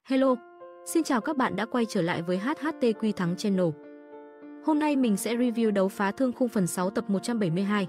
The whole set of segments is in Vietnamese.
Hello, xin chào các bạn đã quay trở lại với HHT Quy Thắng Channel. Hôm nay mình sẽ review đấu Phá Thương Khung phần 6 tập 172.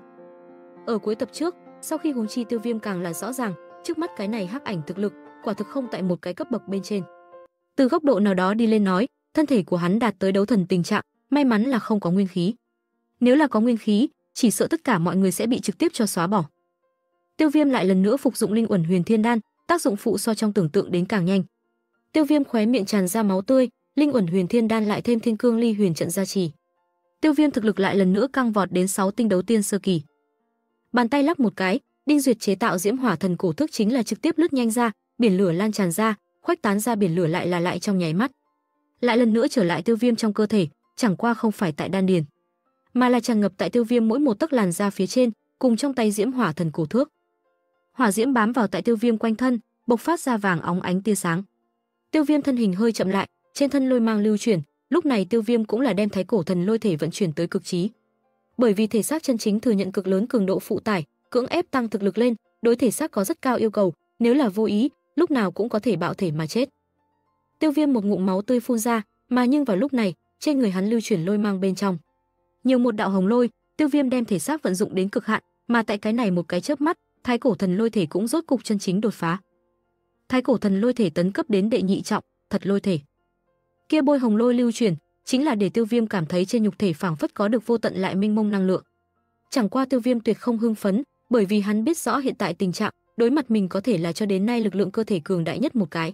Ở cuối tập trước, sau khi huống chi Tiêu Viêm càng là rõ ràng, trước mắt cái này hắc ảnh thực lực, quả thực không tại một cái cấp bậc bên trên. Từ góc độ nào đó đi lên nói, thân thể của hắn đạt tới đấu thần tình trạng, may mắn là không có nguyên khí. Nếu là có nguyên khí, chỉ sợ tất cả mọi người sẽ bị trực tiếp cho xóa bỏ. Tiêu Viêm lại lần nữa phục dụng Linh Uẩn Huyền Thiên Đan, tác dụng phụ so trong tưởng tượng đến càng nhanh. Tiêu Viêm khóe miệng tràn ra máu tươi, Linh Uẩn Huyền Thiên Đan lại thêm Thiên Cương Ly Huyền trận gia trì. Tiêu Viêm thực lực lại lần nữa căng vọt đến 6 tinh đấu tiên sơ kỳ. Bàn tay lắc một cái, Đinh Duyệt chế tạo Diễm Hỏa Thần Cổ Thức chính là trực tiếp lướt nhanh ra, biển lửa lan tràn ra, khuếch tán ra biển lửa lại trong nháy mắt. Lại lần nữa trở lại Tiêu Viêm trong cơ thể, chẳng qua không phải tại đan điền, mà là tràn ngập tại Tiêu Viêm mỗi một tấc làn da phía trên, cùng trong tay Diễm Hỏa Thần Cổ Thước. Hỏa diễm bám vào tại Tiêu Viêm quanh thân, bộc phát ra vàng óng ánh tia sáng. Tiêu Viêm thân hình hơi chậm lại, trên thân lôi mang lưu chuyển, lúc này Tiêu Viêm cũng là đem Thái Cổ Thần Lôi Thể vận chuyển tới cực trí. Bởi vì thể xác chân chính thừa nhận cực lớn cường độ phụ tải, cưỡng ép tăng thực lực lên, đối thể xác có rất cao yêu cầu, nếu là vô ý, lúc nào cũng có thể bạo thể mà chết. Tiêu Viêm một ngụm máu tươi phun ra, mà nhưng vào lúc này, trên người hắn lưu chuyển lôi mang bên trong. Nhiều một đạo hồng lôi, Tiêu Viêm đem thể xác vận dụng đến cực hạn, mà tại cái này một cái chớp mắt, Thái Cổ Thần Lôi Thể cũng rốt cục chân chính đột phá. Thái Cổ Thần Lôi Thể tấn cấp đến đệ nhị trọng, thật lôi thể. Kia bôi hồng lôi lưu chuyển, chính là để Tiêu Viêm cảm thấy trên nhục thể phảng phất có được vô tận lại mênh mông năng lượng. Chẳng qua Tiêu Viêm tuyệt không hưng phấn, bởi vì hắn biết rõ hiện tại tình trạng, đối mặt mình có thể là cho đến nay lực lượng cơ thể cường đại nhất một cái.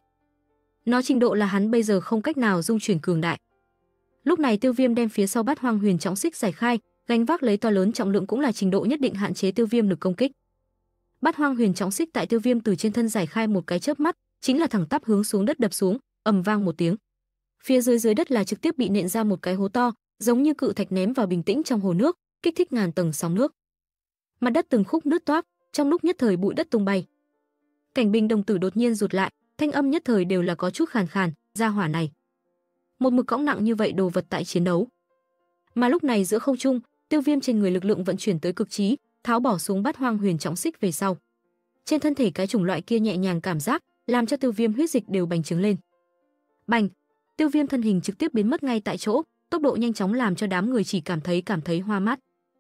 Nó trình độ là hắn bây giờ không cách nào dung chuyển cường đại. Lúc này Tiêu Viêm đem phía sau Bát Hoang Huyền Trọng Xích giải khai, gánh vác lấy to lớn trọng lượng cũng là trình độ nhất định hạn chế Tiêu Viêm lực công kích. Bát Hoang Huyền Trọng Xích tại Tiêu Viêm từ trên thân giải khai một cái chớp mắt, chính là thẳng tắp hướng xuống đất đập xuống, ầm vang một tiếng. Phía dưới đất là trực tiếp bị nện ra một cái hố to, giống như cự thạch ném vào bình tĩnh trong hồ nước, kích thích ngàn tầng sóng nước. Mặt đất từng khúc nứt toác, trong lúc nhất thời bụi đất tung bay. Cảnh Bình đồng tử đột nhiên rụt lại, thanh âm nhất thời đều là có chút khàn khàn, gia hỏa này. Một mực cõng nặng như vậy đồ vật tại chiến đấu. Mà lúc này giữa không trung, Tiêu Viêm trên người lực lượng vận chuyển tới cực trí, tháo bỏ xuống Bát Hoang Huyền Trọng Xích về sau. Trên thân thể cái chủng loại kia nhẹ nhàng cảm giác, làm cho Tiêu Viêm huyết dịch đều bành trướng lên. Bành! Tiêu Viêm thân hình trực tiếp biến mất ngay tại chỗ, tốc độ nhanh chóng làm cho đám người chỉ cảm thấy hoa mắt.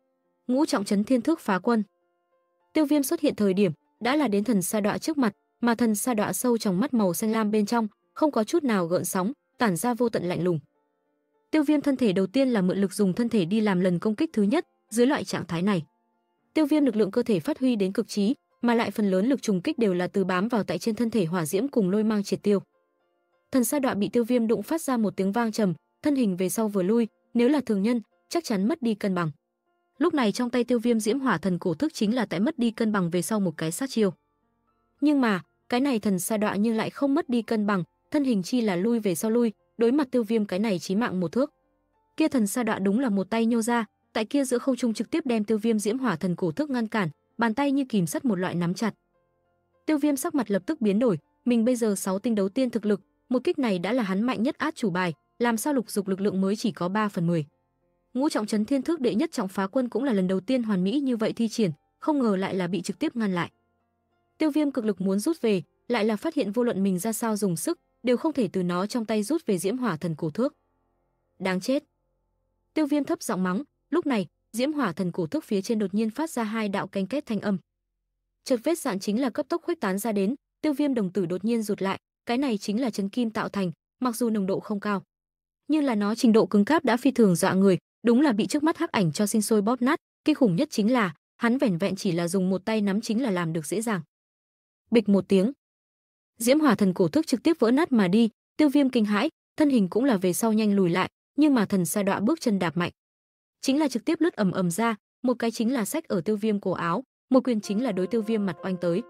Ngũ trọng chấn thiên thước phá quân. Tiêu Viêm xuất hiện thời điểm đã là đến thần sa đọa trước mặt, mà thần sa đọa sâu trong mắt màu xanh lam bên trong, không có chút nào gợn sóng, tản ra vô tận lạnh lùng. Tiêu Viêm thân thể đầu tiên là mượn lực dùng thân thể đi làm lần công kích thứ nhất, dưới loại trạng thái này, Tiêu Viêm lực lượng cơ thể phát huy đến cực trí, mà lại phần lớn lực trùng kích đều là từ bám vào tại trên thân thể hỏa diễm cùng lôi mang triệt tiêu. Thần sa đọa bị Tiêu Viêm đụng phát ra một tiếng vang trầm, thân hình về sau vừa lui, nếu là thường nhân, chắc chắn mất đi cân bằng. Lúc này trong tay Tiêu Viêm Diễm Hỏa Thần Cổ Thức chính là tại mất đi cân bằng về sau một cái sát chiêu. Nhưng mà, cái này thần sa đọa nhưng lại không mất đi cân bằng, thân hình chi là lui về sau lui, đối mặt Tiêu Viêm cái này chí mạng một thước. Kia thần sa đọa đúng là một tay nhô ra, tại kia giữa không trung trực tiếp đem Tiêu Viêm Diễm Hỏa Thần Cổ Thức ngăn cản, bàn tay như kìm sắt một loại nắm chặt. Tiêu Viêm sắc mặt lập tức biến đổi, mình bây giờ 6 tinh đấu tiên thực lực, một kích này đã là hắn mạnh nhất át chủ bài, làm sao lục dục lực lượng mới chỉ có 3/10. Ngũ trọng chấn thiên thước đệ nhất trọng phá quân cũng là lần đầu tiên hoàn mỹ như vậy thi triển, không ngờ lại là bị trực tiếp ngăn lại. Tiêu Viêm cực lực muốn rút về, lại là phát hiện vô luận mình ra sao dùng sức, đều không thể từ nó trong tay rút về Diễm Hỏa Thần Cổ Thước. Đáng chết. Tiêu Viêm thấp giọng mắng, lúc này, Diễm Hỏa Thần Cổ Thước phía trên đột nhiên phát ra 2 đạo canh két thanh âm. Chợt vết dạn chính là cấp tốc khuếch tán ra đến, Tiêu Viêm đồng tử đột nhiên rụt lại, cái này chính là chấn kim tạo thành, mặc dù nồng độ không cao, nhưng là nó trình độ cứng cáp đã phi thường dọa người, đúng là bị trước mắt hắc ảnh cho sinh sôi bóp nát, kinh khủng nhất chính là, hắn vẻn vẹn chỉ là dùng một tay nắm chính là làm được dễ dàng. Bịch một tiếng, Diễm Hỏa Thần Cổ Thức trực tiếp vỡ nát mà đi, Tiêu Viêm kinh hãi, thân hình cũng là về sau nhanh lùi lại, nhưng mà thần sa đọa bước chân đạp mạnh, chính là trực tiếp lướt ầm ra, một cái chính là xách ở Tiêu Viêm cổ áo, một quyền chính là đối Tiêu Viêm mặt oanh tới.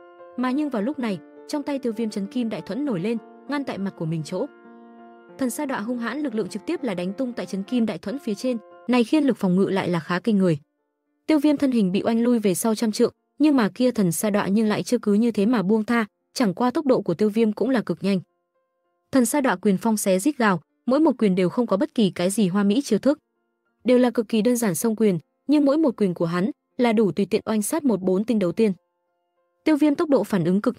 Mà nhưng vào lúc này, trong tay Tiêu Viêm chấn kim đại thuẫn nổi lên, ngăn tại mặt của mình chỗ. Thần sa đọa hung hãn lực lượng trực tiếp là đánh tung tại chấn kim đại thuẫn phía trên, này khiên lực phòng ngự lại là khá kinh người. Tiêu Viêm thân hình bị oanh lui về sau trăm trượng, nhưng mà kia thần sa đọa nhưng lại chưa cứ như thế mà buông tha, chẳng qua tốc độ của Tiêu Viêm cũng là cực nhanh. Thần sa đọa quyền phong xé rít gào, mỗi một quyền đều không có bất kỳ cái gì hoa mỹ chiêu thức, đều là cực kỳ đơn giản xông quyền, nhưng mỗi một quyền của hắn là đủ tùy tiện oanh sát 14 tinh đấu tiên. Tiêu Viêm tốc độ phản ứng cực nhanh,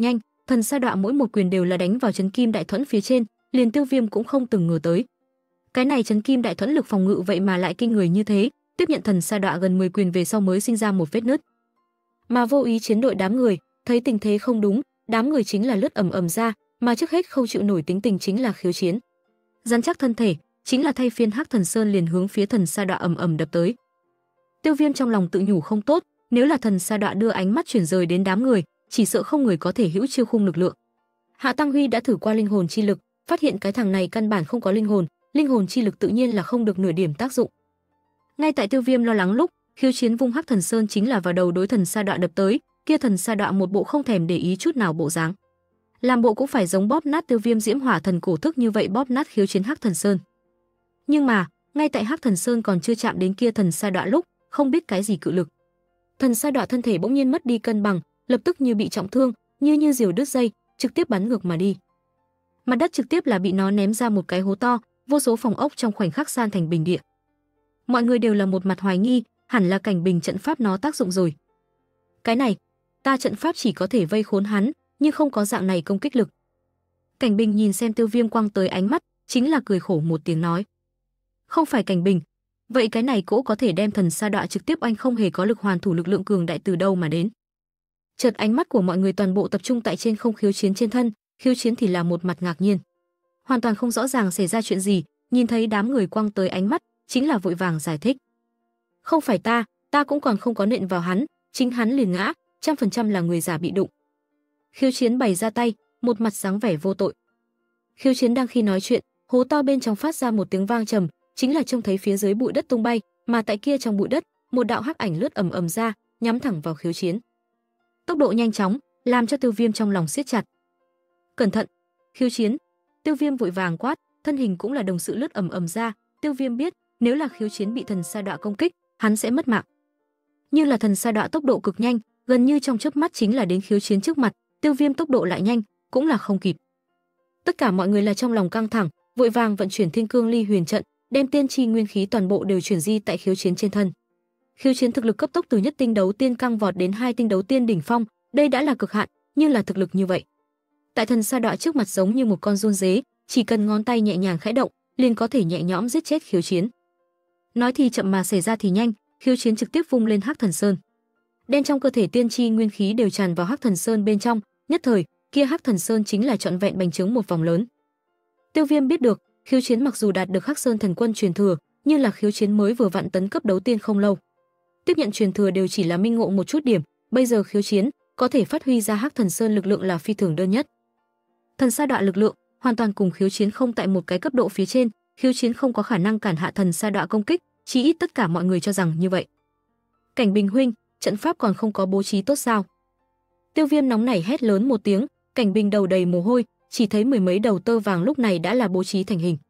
Thần sa đọa mỗi một quyền đều là đánh vào chấn kim đại thuẫn phía trên, liền Tiêu Viêm cũng không từng ngờ tới. Cái này chấn kim đại thuẫn lực phòng ngự vậy mà lại kinh người như thế, tiếp nhận thần sa đọa gần 10 quyền về sau mới sinh ra một vết nứt. Mà vô ý chiến đội đám người, thấy tình thế không đúng, đám người chính là lướt ầm ầm ra, mà trước hết không chịu nổi tính tình chính là Khiếu Chiến. Rắn chắc thân thể, chính là thay phiên Hắc Thần Sơn liền hướng phía thần sa đọa ầm ầm đập tới. Tiêu Viêm trong lòng tự nhủ không tốt, nếu là thần sa đọa đưa ánh mắt chuyển rời đến đám người, chỉ sợ không người có thể hữu chiêu khung lực lượng. Hạ Tăng Huy đã thử qua linh hồn chi lực, phát hiện cái thằng này căn bản không có linh hồn chi lực tự nhiên là không được nửa điểm tác dụng. Ngay tại Tiêu Viêm lo lắng lúc, Khiếu Chiến vung Hắc Thần Sơn chính là vào đầu đối thần sa đọa đập tới, kia thần sa đọa một bộ không thèm để ý chút nào bộ dáng. Làm bộ cũng phải giống bóp nát Tiêu Viêm Diễm Hỏa Thần cổ thức như vậy bóp nát Khiếu Chiến Hắc Thần Sơn. Nhưng mà, ngay tại Hắc Thần Sơn còn chưa chạm đến kia thần sa đọa lúc, không biết cái gì cự lực. Thần sa đọa thân thể bỗng nhiên mất đi cân bằng, lập tức như bị trọng thương, như diều đứt dây, trực tiếp bắn ngược mà đi. Mặt đất trực tiếp là bị nó ném ra một cái hố to, vô số phòng ốc trong khoảnh khắc san thành bình địa. Mọi người đều là một mặt hoài nghi, hẳn là cảnh bình trận pháp nó tác dụng rồi. Cái này, ta trận pháp chỉ có thể vây khốn hắn, nhưng không có dạng này công kích lực. Cảnh Bình nhìn xem Tiêu Viêm quăng tới ánh mắt, chính là cười khổ một tiếng nói: "Không phải Cảnh Bình, vậy cái này cỗ có thể đem thần sa đọa trực tiếp oanh không hề có lực hoàn thủ lực lượng cường đại từ đâu mà đến?" Chợt ánh mắt của mọi người toàn bộ tập trung tại trên không Khiếu Chiến trên thân, Khiếu Chiến thì là một mặt ngạc nhiên, hoàn toàn không rõ ràng xảy ra chuyện gì, nhìn thấy đám người quăng tới ánh mắt, chính là vội vàng giải thích: "Không phải ta cũng còn không có nện vào hắn, chính hắn liền ngã, 100% là người giả bị đụng." Khiếu Chiến bày ra tay, một mặt dáng vẻ vô tội. Khiếu Chiến đang khi nói chuyện, hố to bên trong phát ra một tiếng vang trầm, chính là trông thấy phía dưới bụi đất tung bay, mà tại kia trong bụi đất, một đạo hắc ảnh lướt ầm ầm ra, nhắm thẳng vào Khiếu Chiến. Tốc độ nhanh chóng, làm cho Tiêu Viêm trong lòng siết chặt. "Cẩn thận, Khiếu Chiến!" Tiêu Viêm vội vàng quát, thân hình cũng là đồng sự lướt ầm ầm ra. Tiêu Viêm biết, nếu là Khiếu Chiến bị thần sa đọa công kích, hắn sẽ mất mạng. Nhưng là thần sa đọa tốc độ cực nhanh, gần như trong chớp mắt chính là đến Khiếu Chiến trước mặt, Tiêu Viêm tốc độ lại nhanh, cũng là không kịp. Tất cả mọi người là trong lòng căng thẳng, vội vàng vận chuyển Thiên Cương Ly Huyền trận, đem tiên tri nguyên khí toàn bộ đều chuyển di tại Khiếu Chiến trên thân. Khiếu Chiến thực lực cấp tốc từ nhất tinh đấu tiên căng vọt đến hai tinh đấu tiên đỉnh phong, đây đã là cực hạn, nhưng là thực lực như vậy, tại thần sa đọa trước mặt giống như một con giun dế, chỉ cần ngón tay nhẹ nhàng khẽ động, liền có thể nhẹ nhõm giết chết Khiếu Chiến. Nói thì chậm mà xảy ra thì nhanh, Khiếu Chiến trực tiếp vung lên Hắc Thần Sơn. Đen trong cơ thể tiên tri nguyên khí đều tràn vào Hắc Thần Sơn bên trong, nhất thời, kia Hắc Thần Sơn chính là trọn vẹn bành trướng một vòng lớn. Tiêu Viêm biết được, Khiếu Chiến mặc dù đạt được Hắc Sơn Thần Quân truyền thừa, nhưng là Khiếu Chiến mới vừa vặn tấn cấp đấu tiên không lâu. Tiếp nhận truyền thừa đều chỉ là minh ngộ một chút điểm, bây giờ Khiếu Chiến có thể phát huy ra Hắc Thần Sơn lực lượng là phi thường đơn nhất. Thần sa đọa lực lượng hoàn toàn cùng Khiếu Chiến không tại một cái cấp độ phía trên, Khiếu Chiến không có khả năng cản hạ thần sa đọa công kích, chí ít tất cả mọi người cho rằng như vậy. "Cảnh Bình huynh, trận pháp còn không có bố trí tốt sao?" Tiêu Viêm nóng nảy hét lớn một tiếng, Cảnh Bình đầu đầy mồ hôi, chỉ thấy mười mấy đầu tơ vàng lúc này đã là bố trí thành hình.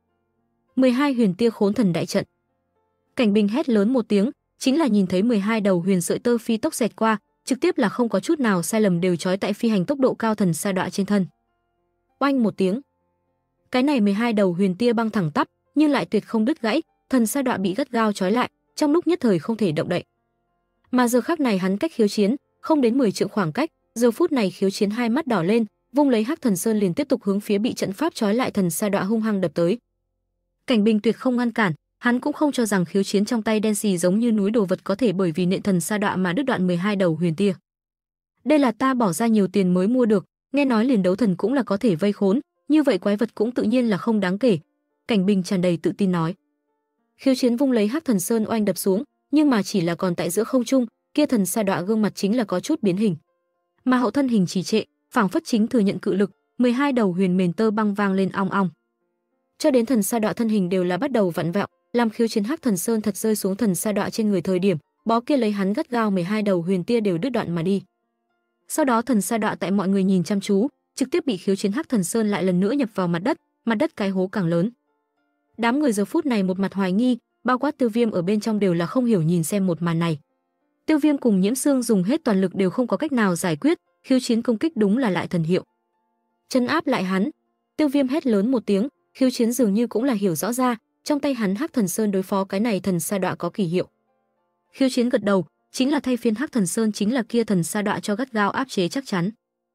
12 huyền tia khốn thần đại trận. Cảnh Bình hét lớn một tiếng, chính là nhìn thấy 12 đầu huyền sợi tơ phi tốc xẹt qua, trực tiếp là không có chút nào sai lầm đều trói tại phi hành tốc độ cao thần sa đọa trên thân. Oanh một tiếng. Cái này 12 đầu huyền tia băng thẳng tắp, nhưng lại tuyệt không đứt gãy, thần sa đọa bị gắt gao trói lại, trong lúc nhất thời không thể động đậy. Mà giờ khắc này hắn cách Khiếu Chiến không đến 10 trượng khoảng cách, giờ phút này Khiếu Chiến hai mắt đỏ lên, vung lấy Hắc Thần Sơn liền tiếp tục hướng phía bị trận pháp trói lại thần sa đọa hung hăng đập tới. Cảnh Bình tuyệt không ngăn cản, hắn cũng không cho rằng Khiếu Chiến trong tay đen xì giống như núi đồ vật có thể bởi vì nện thần sa đọa mà đứt đoạn 12 đầu huyền tia. Đây là ta bỏ ra nhiều tiền mới mua được, nghe nói liền đấu thần cũng là có thể vây khốn, như vậy quái vật cũng tự nhiên là không đáng kể. Cảnh Bình tràn đầy tự tin nói. Khiếu Chiến vung lấy Hắc Thần Sơn oanh đập xuống, nhưng mà chỉ là còn tại giữa không trung, kia thần sa đọa gương mặt chính là có chút biến hình, mà hậu thân hình trì trệ, phảng phất chính thừa nhận cự lực, 12 đầu huyền mền tơ băng vang lên ong ong. Cho đến thần sa đọa thân hình đều là bắt đầu vặn vẹo, làm Khiếu Chiến Hắc Thần Sơn thật rơi xuống thần sa đọa trên người thời điểm, bó kia lấy hắn gắt gao 12 đầu huyền tia đều đứt đoạn mà đi. Sau đó thần sa đọa tại mọi người nhìn chăm chú, trực tiếp bị Khiếu Chiến Hắc Thần Sơn lại lần nữa nhập vào mặt đất cái hố càng lớn. Đám người giờ phút này một mặt hoài nghi, bao quát Tiêu Viêm ở bên trong đều là không hiểu nhìn xem một màn này. Tiêu Viêm cùng Nhiễm Sương dùng hết toàn lực đều không có cách nào giải quyết, Khiếu Chiến công kích đúng là lại thần hiệu. Chân áp lại hắn, Tiêu Viêm hét lớn một tiếng, Khiếu Chiến dường như cũng là hiểu rõ ra, trong tay hắn Hắc Thần Sơn đối phó cái này thần sa đọa có kỳ hiệu. Khiếu Chiến gật đầu, chính là thay phiên Hắc Thần Sơn chính là kia thần sa đọa cho gắt gao áp chế chắc chắn.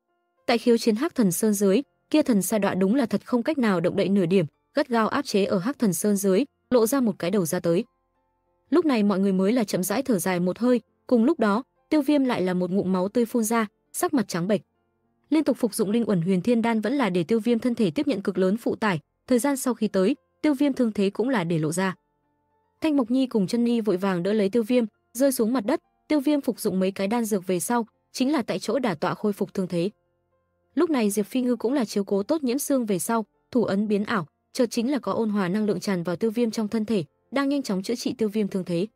Tại khiếu chiến Hắc Thần Sơn dưới, kia thần sa đọa đúng là thật không cách nào động đậy nửa điểm, gắt gao áp chế ở Hắc Thần Sơn dưới, lộ ra một cái đầu ra tới. Lúc này mọi người mới là chậm rãi thở dài một hơi, cùng lúc đó, Tiêu Viêm lại là một ngụm máu tươi phun ra, sắc mặt trắng bệch. Liên tục phục dụng Linh Uẩn Huyền Thiên Đan vẫn là để Tiêu Viêm thân thể tiếp nhận cực lớn phụ tải, thời gian sau khi tới, Tiêu Viêm thương thế cũng là để lộ ra. Thanh Mộc Nhi cùng Chân Nhi vội vàng đỡ lấy Tiêu Viêm, rơi xuống mặt đất, Tiêu Viêm phục dụng mấy cái đan dược về sau, chính là tại chỗ đả tọa khôi phục thương thế. Lúc này Diệp Phi Ngư cũng là chiếu cố tốt Nhiễm Xương về sau, thủ ấn biến ảo, chợt chính là có ôn hòa năng lượng tràn vào Tiêu Viêm trong thân thể, đang nhanh chóng chữa trị Tiêu Viêm thương thế.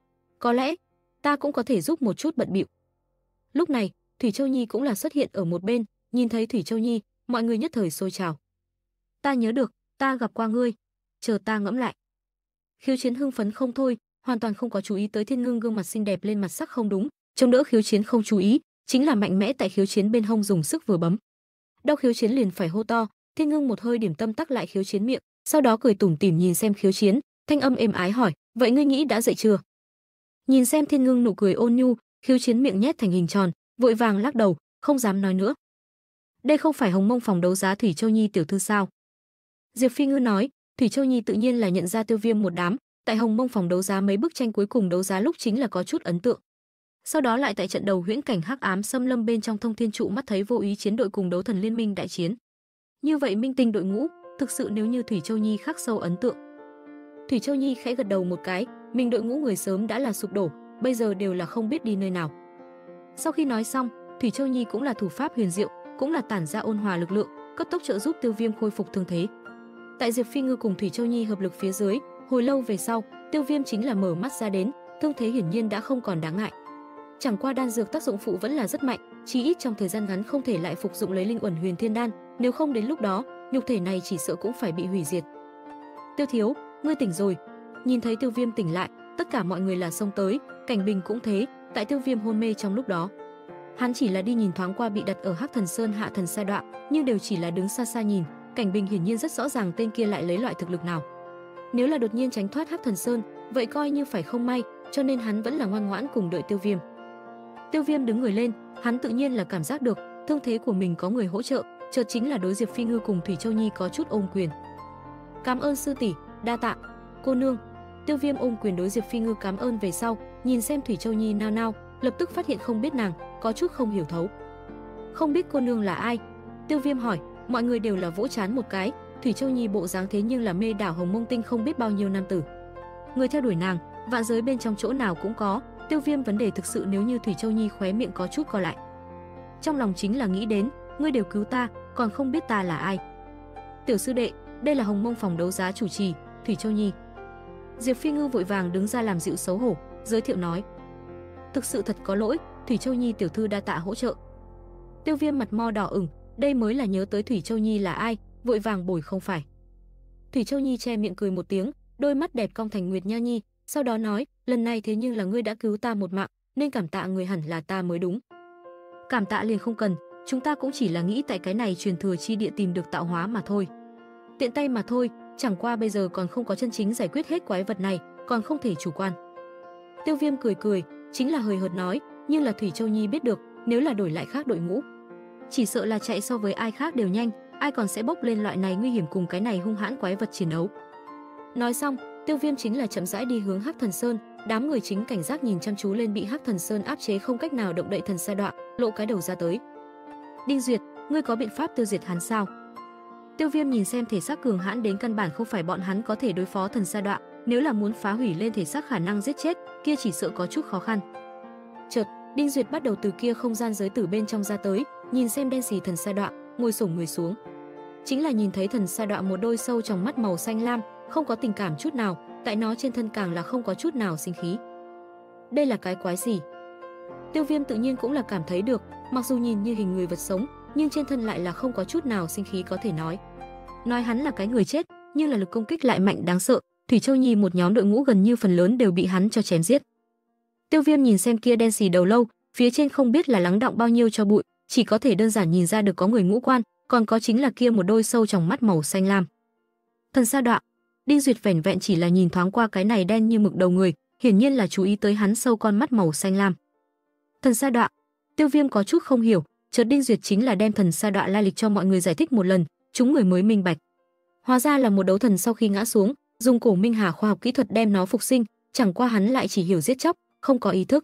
Có lẽ ta cũng có thể giúp một chút bận bịu. Lúc này, Thủy Châu Nhi cũng là xuất hiện ở một bên, nhìn thấy Thủy Châu Nhi, mọi người nhất thời sôi trào. Ta nhớ được, ta gặp qua ngươi, chờ ta ngẫm lại. Khiếu Chiến hưng phấn không thôi, hoàn toàn không có chú ý tới Thiên Ngưng gương mặt xinh đẹp lên mặt sắc không đúng, chống đỡ Khiếu Chiến không chú ý, chính là mạnh mẽ tại Khiếu Chiến bên hông dùng sức vừa bấm. Đau Khiếu Chiến liền phải hô to, Thiên Ngưng một hơi điểm tâm tắc lại Khiếu Chiến miệng, sau đó cười tủm tỉm nhìn xem Khiếu Chiến, thanh âm êm ái hỏi, vậy ngươi nghĩ đã dậy chưa? Nhìn xem Thiên Ngưng nụ cười ôn nhu, Khiếu Chiến miệng nhét thành hình tròn, vội vàng lắc đầu, không dám nói nữa. Đây không phải Hồng Mông phòng đấu giá Thủy Châu Nhi tiểu thư sao? Diệp Phi Ngư nói, Thủy Châu Nhi tự nhiên là nhận ra Tiêu Viêm một đám, tại Hồng Mông phòng đấu giá mấy bức tranh cuối cùng đấu giá lúc chính là có chút ấn tượng. Sau đó lại tại trận đầu huyễn cảnh hắc ám xâm lâm bên trong Thông Thiên trụ mắt thấy vô ý chiến đội cùng đấu thần liên minh đại chiến. Như vậy minh tinh đội ngũ, thực sự nếu như Thủy Châu Nhi khắc sâu ấn tượng. Thủy Châu Nhi khẽ gật đầu một cái, mình đội ngũ người sớm đã là sụp đổ, bây giờ đều là không biết đi nơi nào. Sau khi nói xong, Thủy Châu Nhi cũng là thủ pháp huyền diệu, cũng là tản ra ôn hòa lực lượng, cấp tốc trợ giúp Tiêu Viêm khôi phục thương thế. Tại Diệp Phi Ngư cùng Thủy Châu Nhi hợp lực phía dưới, hồi lâu về sau, Tiêu Viêm chính là mở mắt ra đến, thương thế hiển nhiên đã không còn đáng ngại. Chẳng qua đan dược tác dụng phụ vẫn là rất mạnh, chí ít trong thời gian ngắn không thể lại phục dụng lấy Linh Uẩn Huyền Thiên Đan, nếu không đến lúc đó, nhục thể này chỉ sợ cũng phải bị hủy diệt. Tiêu thiếu, ngươi tỉnh rồi. Nhìn thấy Tiêu Viêm tỉnh lại, tất cả mọi người là xông tới, Cảnh Bình cũng thế, tại Tiêu Viêm hôn mê trong lúc đó. Hắn chỉ là đi nhìn thoáng qua bị đặt ở Hắc Thần Sơn hạ thần sa đọa, nhưng đều chỉ là đứng xa xa nhìn, Cảnh Bình hiển nhiên rất rõ ràng tên kia lại lấy loại thực lực nào. Nếu là đột nhiên tránh thoát Hắc Thần Sơn, vậy coi như phải không may, cho nên hắn vẫn là ngoan ngoãn cùng đợi Tiêu Viêm. Tiêu Viêm đứng người lên, hắn tự nhiên là cảm giác được thương thế của mình có người hỗ trợ, chợt chính là đối Diệp Phi Ngư cùng Thủy Châu Nhi có chút ôm quyền. Cảm ơn sư tỷ, đa tạ, cô nương. Tiêu Viêm ôm quyền đối Diệp Phi Ngư cảm ơn về sau, nhìn xem Thủy Châu Nhi nao nao, lập tức phát hiện không biết nàng, có chút không hiểu thấu. Không biết cô nương là ai? Tiêu Viêm hỏi, mọi người đều là vỗ trán một cái, Thủy Châu Nhi bộ dáng thế nhưng là mê đảo Hồng Mông Tinh không biết bao nhiêu nam tử. Người theo đuổi nàng, vạn giới bên trong chỗ nào cũng có, Tiêu Viêm vấn đề thực sự nếu như Thủy Châu Nhi khóe miệng có chút co lại. Trong lòng chính là nghĩ đến, ngươi đều cứu ta, còn không biết ta là ai. Tiểu sư đệ, đây là Hồng Mông phòng đấu giá chủ trì, Thủy Châu Nhi. Diệp Phi Ngư vội vàng đứng ra làm dịu xấu hổ, giới thiệu nói. Thực sự thật có lỗi, Thủy Châu Nhi tiểu thư đa tạ hỗ trợ. Tiêu Viêm mặt mo đỏ ửng, đây mới là nhớ tới Thủy Châu Nhi là ai, vội vàng bồi không phải. Thủy Châu Nhi che miệng cười một tiếng, đôi mắt đẹp cong thành nguyệt nha nhi, sau đó nói, lần này thế nhưng là ngươi đã cứu ta một mạng, nên cảm tạ người hẳn là ta mới đúng. Cảm tạ liền không cần, chúng ta cũng chỉ là nghĩ tại cái này truyền thừa chi địa tìm được tạo hóa mà thôi. Tiện tay mà thôi, chẳng qua bây giờ còn không có chân chính giải quyết hết quái vật này, còn không thể chủ quan. Tiêu Viêm cười cười, chính là hời hợt nói, nhưng là Thủy Châu Nhi biết được, nếu là đổi lại khác đội ngũ, chỉ sợ là chạy so với ai khác đều nhanh, ai còn sẽ bốc lên loại này nguy hiểm cùng cái này hung hãn quái vật chiến đấu. Nói xong, Tiêu Viêm chính là chậm rãi đi hướng Hắc Thần Sơn, đám người chính cảnh giác nhìn chăm chú lên bị Hắc Thần Sơn áp chế không cách nào động đậy thần sa đọa, lộ cái đầu ra tới. Đinh Duyệt, ngươi có biện pháp tiêu diệt hắn sao? Tiêu Viêm nhìn xem thể xác cường hãn đến căn bản không phải bọn hắn có thể đối phó thần sa đọa, nếu là muốn phá hủy lên thể xác khả năng giết chết, kia chỉ sợ có chút khó khăn. Chợt, Đinh Duyệt bắt đầu từ kia không gian giới tử bên trong ra tới, nhìn xem đen xì thần sa đọa, ngồi xổm người xuống. Chính là nhìn thấy thần sa đọa một đôi sâu trong mắt màu xanh lam, không có tình cảm chút nào, tại nó trên thân càng là không có chút nào sinh khí. Đây là cái quái gì? Tiêu Viêm tự nhiên cũng là cảm thấy được, mặc dù nhìn như hình người vật sống, nhưng trên thân lại là không có chút nào sinh khí có thể nói. Nói hắn là cái người chết, nhưng là lực công kích lại mạnh đáng sợ, Thủy Châu Nhi một nhóm đội ngũ gần như phần lớn đều bị hắn cho chém giết. Tiêu Viêm nhìn xem kia đen xì đầu lâu, phía trên không biết là lắng đọng bao nhiêu cho bụi, chỉ có thể đơn giản nhìn ra được có người ngũ quan, còn có chính là kia một đôi sâu trong mắt màu xanh lam. Thần sa đọa. Đinh Duyệt vẻn vẹn chỉ là nhìn thoáng qua cái này đen như mực đầu người, hiển nhiên là chú ý tới hắn sâu con mắt màu xanh lam. Thần sa đọa. Tiêu Viêm có chút không hiểu, chợt Đinh Duyệt chính là đem thần sa đọa lai lịch cho mọi người giải thích một lần, chúng người mới minh bạch. Hóa ra là một đấu thần sau khi ngã xuống, dùng cổ Minh Hà khoa học kỹ thuật đem nó phục sinh, chẳng qua hắn lại chỉ hiểu giết chóc, không có ý thức.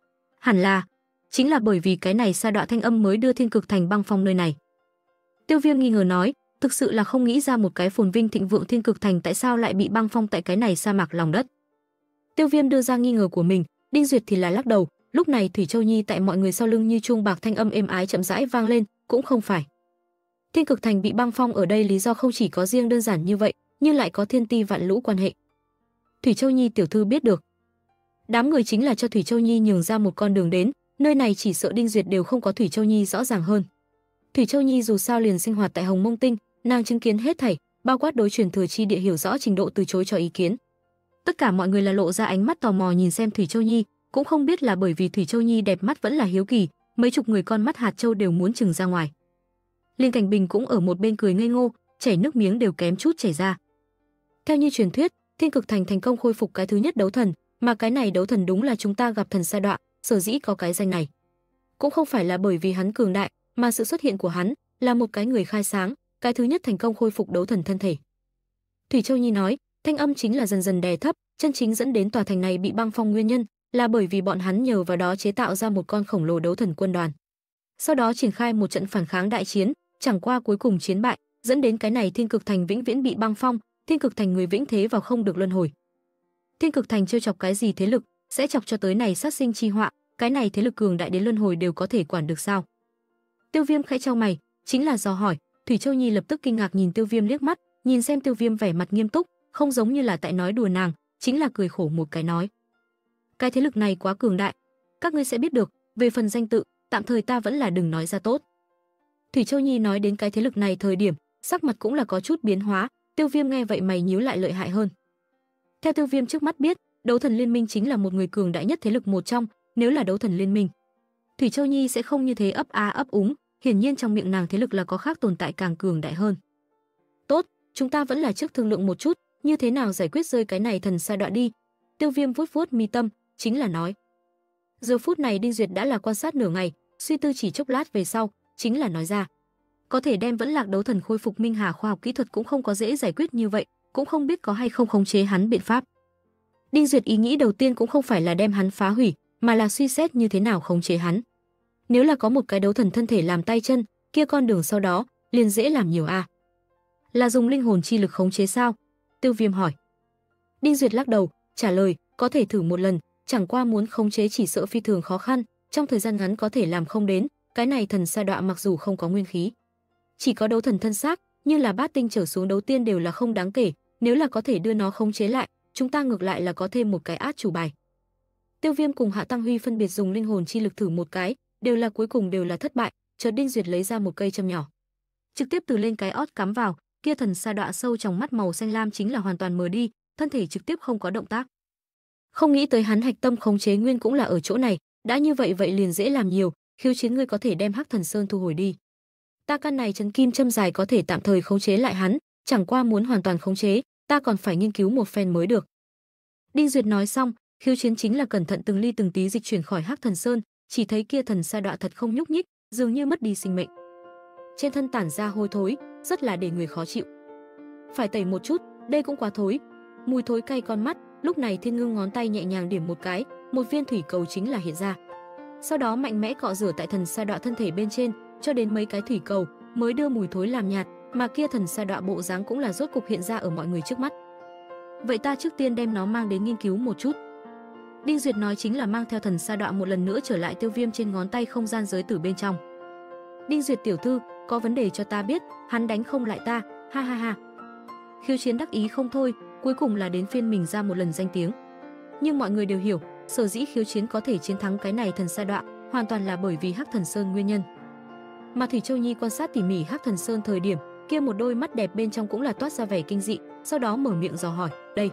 Hẳn là chính là bởi vì cái này sa đọa thanh âm mới đưa Thiên Cực Thành băng phong nơi này. Tiêu Viêm nghi ngờ nói, thực sự là không nghĩ ra một cái phồn vinh thịnh vượng Thiên Cực Thành tại sao lại bị băng phong tại cái này sa mạc lòng đất. Tiêu Viêm đưa ra nghi ngờ của mình, Đinh Duyệt thì là lắc đầu. Lúc này Thủy Châu Nhi tại mọi người sau lưng như chuông bạc thanh âm êm ái chậm rãi vang lên, cũng không phải. Thiên Cực Thành bị băng phong ở đây lý do không chỉ có riêng đơn giản như vậy, nhưng lại có thiên ti vạn lũ quan hệ. Thủy Châu Nhi tiểu thư biết được. Đám người chính là cho Thủy Châu Nhi nhường ra một con đường đến, nơi này chỉ sợ Đinh Duyệt đều không có Thủy Châu Nhi rõ ràng hơn. Thủy Châu Nhi dù sao liền sinh hoạt tại Hồng Mông Tinh, nàng chứng kiến hết thảy, bao quát đối truyền thừa chi địa hiểu rõ trình độ từ chối cho ý kiến. Tất cả mọi người là lộ ra ánh mắt tò mò nhìn xem Thủy Châu Nhi, cũng không biết là bởi vì Thủy Châu Nhi đẹp mắt vẫn là hiếu kỳ, mấy chục người con mắt hạt châu đều muốn trừng ra ngoài. Liên Cảnh Bình cũng ở một bên cười ngây ngô, chảy nước miếng đều kém chút chảy ra. Theo như truyền thuyết, Thiên Cực Thành thành công khôi phục cái thứ nhất đấu thần, mà cái này đấu thần đúng là chúng ta gặp thần sa đọa, sở dĩ có cái danh này. Cũng không phải là bởi vì hắn cường đại, mà sự xuất hiện của hắn là một cái người khai sáng, cái thứ nhất thành công khôi phục đấu thần thân thể. Thủy Châu Nhi nói, thanh âm chính là dần dần đè thấp, chân chính dẫn đến tòa thành này bị băng phong nguyên nhân là bởi vì bọn hắn nhờ vào đó chế tạo ra một con khổng lồ đấu thần quân đoàn. Sau đó triển khai một trận phản kháng đại chiến, chẳng qua cuối cùng chiến bại, dẫn đến cái này Thiên Cực Thành vĩnh viễn bị băng phong, Thiên Cực Thành người vĩnh thế vào không được luân hồi. Thiên Cực Thành trêu chọc cái gì thế lực, sẽ chọc cho tới này sát sinh chi họa, cái này thế lực cường đại đến luân hồi đều có thể quản được sao? Tiêu Viêm khẽ chau mày, chính là dò hỏi. Thủy Châu Nhi lập tức kinh ngạc nhìn Tiêu Viêm liếc mắt, nhìn xem Tiêu Viêm vẻ mặt nghiêm túc, không giống như là tại nói đùa nàng, chính là cười khổ một cái nói: cái thế lực này quá cường đại, các ngươi sẽ biết được, về phần danh tự, tạm thời ta vẫn là đừng nói ra tốt. Thủy Châu Nhi nói đến cái thế lực này thời điểm, sắc mặt cũng là có chút biến hóa, Tiêu Viêm nghe vậy mày nhíu lại lợi hại hơn. Theo Tiêu Viêm trước mắt biết, Đấu Thần Liên Minh chính là một người cường đại nhất thế lực một trong, nếu là Đấu Thần Liên Minh, Thủy Châu Nhi sẽ không như thế ấp a ấp úng, hiển nhiên trong miệng nàng thế lực là có khác tồn tại càng cường đại hơn. Tốt, chúng ta vẫn là trước thương lượng một chút, như thế nào giải quyết rơi cái này thần sa đọa đi. Tiêu Viêm vuốt vuốt mi tâm, chính là nói. Giờ phút này Đinh Duyệt đã là quan sát nửa ngày, suy tư chỉ chốc lát về sau, chính là nói ra. Có thể đem vẫn lạc đấu thần khôi phục Minh Hà khoa học kỹ thuật cũng không có dễ giải quyết như vậy, cũng không biết có hay không khống chế hắn biện pháp. Đinh Duyệt ý nghĩ đầu tiên cũng không phải là đem hắn phá hủy, mà là suy xét như thế nào khống chế hắn. Nếu là có một cái đấu thần thân thể làm tay chân, kia con đường sau đó liền dễ làm nhiều a. Là dùng linh hồn chi lực khống chế sao? Tiêu Viêm hỏi. Đinh Duyệt lắc đầu, trả lời, có thể thử một lần, chẳng qua muốn khống chế chỉ sợ phi thường khó khăn, trong thời gian ngắn có thể làm không đến, cái này thần sa đọa mặc dù không có nguyên khí, chỉ có đấu thần thân xác, nhưng là bát tinh trở xuống đấu tiên đều là không đáng kể, nếu là có thể đưa nó khống chế lại, chúng ta ngược lại là có thêm một cái át chủ bài. Tiêu Viêm cùng Hạ Tăng Huy phân biệt dùng linh hồn chi lực thử một cái, cuối cùng đều là thất bại, chợt Đinh Duyệt lấy ra một cây châm nhỏ, trực tiếp từ lên cái ót cắm vào, kia thần sa đọa sâu trong mắt màu xanh lam chính là hoàn toàn mờ đi, thân thể trực tiếp không có động tác. Không nghĩ tới hắn hạch tâm khống chế nguyên cũng là ở chỗ này, đã như vậy vậy liền dễ làm nhiều, Khiêu Chiến ngươi có thể đem Hắc Thần Sơn thu hồi đi. Ta căn này trấn kim châm dài có thể tạm thời khống chế lại hắn, chẳng qua muốn hoàn toàn khống chế, ta còn phải nghiên cứu một phen mới được. Đinh Duyệt nói xong, Khiêu Chiến chính là cẩn thận từng ly từng tí dịch chuyển khỏi Hắc Thần Sơn, chỉ thấy kia thần sa đọa thật không nhúc nhích, dường như mất đi sinh mệnh. Trên thân tản ra hôi thối, rất là để người khó chịu. Phải tẩy một chút, đây cũng quá thối. Mùi thối cay con mắt, lúc này Thiên Ngưng ngón tay nhẹ nhàng điểm một cái, một viên thủy cầu chính là hiện ra. Sau đó mạnh mẽ cọ rửa tại thần sa đọa thân thể bên trên, cho đến mấy cái thủy cầu mới đưa mùi thối làm nhạt, mà kia thần sa đọa bộ dáng cũng là rốt cục hiện ra ở mọi người trước mắt. Vậy ta trước tiên đem nó mang đến nghiên cứu một chút. Đinh Duyệt nói chính là mang theo thần sa đọa một lần nữa trở lại Tiêu Viêm trên ngón tay không gian giới tử bên trong. Đinh Duyệt tiểu thư, có vấn đề cho ta biết, hắn đánh không lại ta, ha ha ha. Khiêu Chiến đắc ý không thôi, cuối cùng là đến phiên mình ra một lần danh tiếng. Nhưng mọi người đều hiểu, sở dĩ Khiêu Chiến có thể chiến thắng cái này thần sa đọa, hoàn toàn là bởi vì Hắc Thần Sơn nguyên nhân. Mà Thủy Châu Nhi quan sát tỉ mỉ Hắc Thần Sơn thời điểm, kia một đôi mắt đẹp bên trong cũng là toát ra vẻ kinh dị, sau đó mở miệng dò hỏi, đây,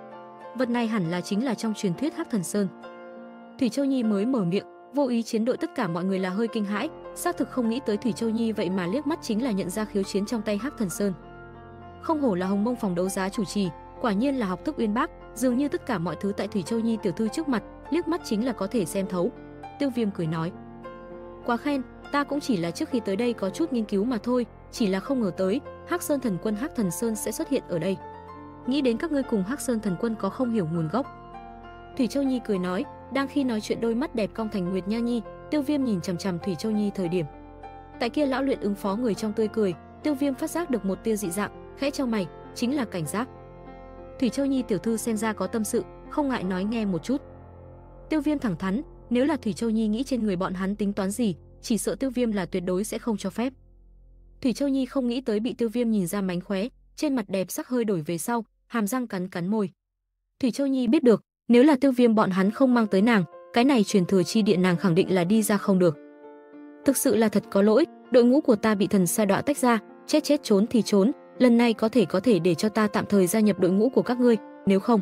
vật này hẳn là chính là trong truyền thuyết Hắc Thần Sơn. Thủy Châu Nhi mới mở miệng, vô ý chiến đội tất cả mọi người là hơi kinh hãi, xác thực không nghĩ tới Thủy Châu Nhi vậy mà liếc mắt chính là nhận ra Khiếu Chiến trong tay Hắc Thần Sơn. Không hổ là Hồng Mông phòng đấu giá chủ trì, quả nhiên là học thức uyên bác, dường như tất cả mọi thứ tại Thủy Châu Nhi tiểu thư trước mặt, liếc mắt chính là có thể xem thấu. Tiêu Viêm cười nói, quá khen, ta cũng chỉ là trước khi tới đây có chút nghiên cứu mà thôi, chỉ là không ngờ tới, Hắc Sơn Thần Quân Hắc Thần Sơn sẽ xuất hiện ở đây. Nghĩ đến các ngươi cùng Hắc Sơn Thần Quân có không hiểu nguồn gốc. Thủy Châu Nhi cười nói, đang khi nói chuyện đôi mắt đẹp cong thành nguyệt nha nhi, Tiêu Viêm nhìn chằm chằm Thủy Châu Nhi thời điểm. Tại kia lão luyện ứng phó người trong tươi cười, Tiêu Viêm phát giác được một tia dị dạng, khẽ chau mày, chính là cảnh giác. Thủy Châu Nhi tiểu thư xem ra có tâm sự, không ngại nói nghe một chút. Tiêu Viêm thẳng thắn, nếu là Thủy Châu Nhi nghĩ trên người bọn hắn tính toán gì, chỉ sợ Tiêu Viêm là tuyệt đối sẽ không cho phép. Thủy Châu Nhi không nghĩ tới bị Tiêu Viêm nhìn ra mánh khóe, trên mặt đẹp sắc hơi đổi về sau, hàm răng cắn cắn môi. Thủy Châu Nhi biết được, nếu là Tiêu Viêm bọn hắn không mang tới nàng, cái này truyền thừa chi địa nàng khẳng định là đi ra không được. Thực sự là thật có lỗi, đội ngũ của ta bị thần sa đọa tách ra, chết trốn thì trốn, lần này có thể để cho ta tạm thời gia nhập đội ngũ của các ngươi, nếu không,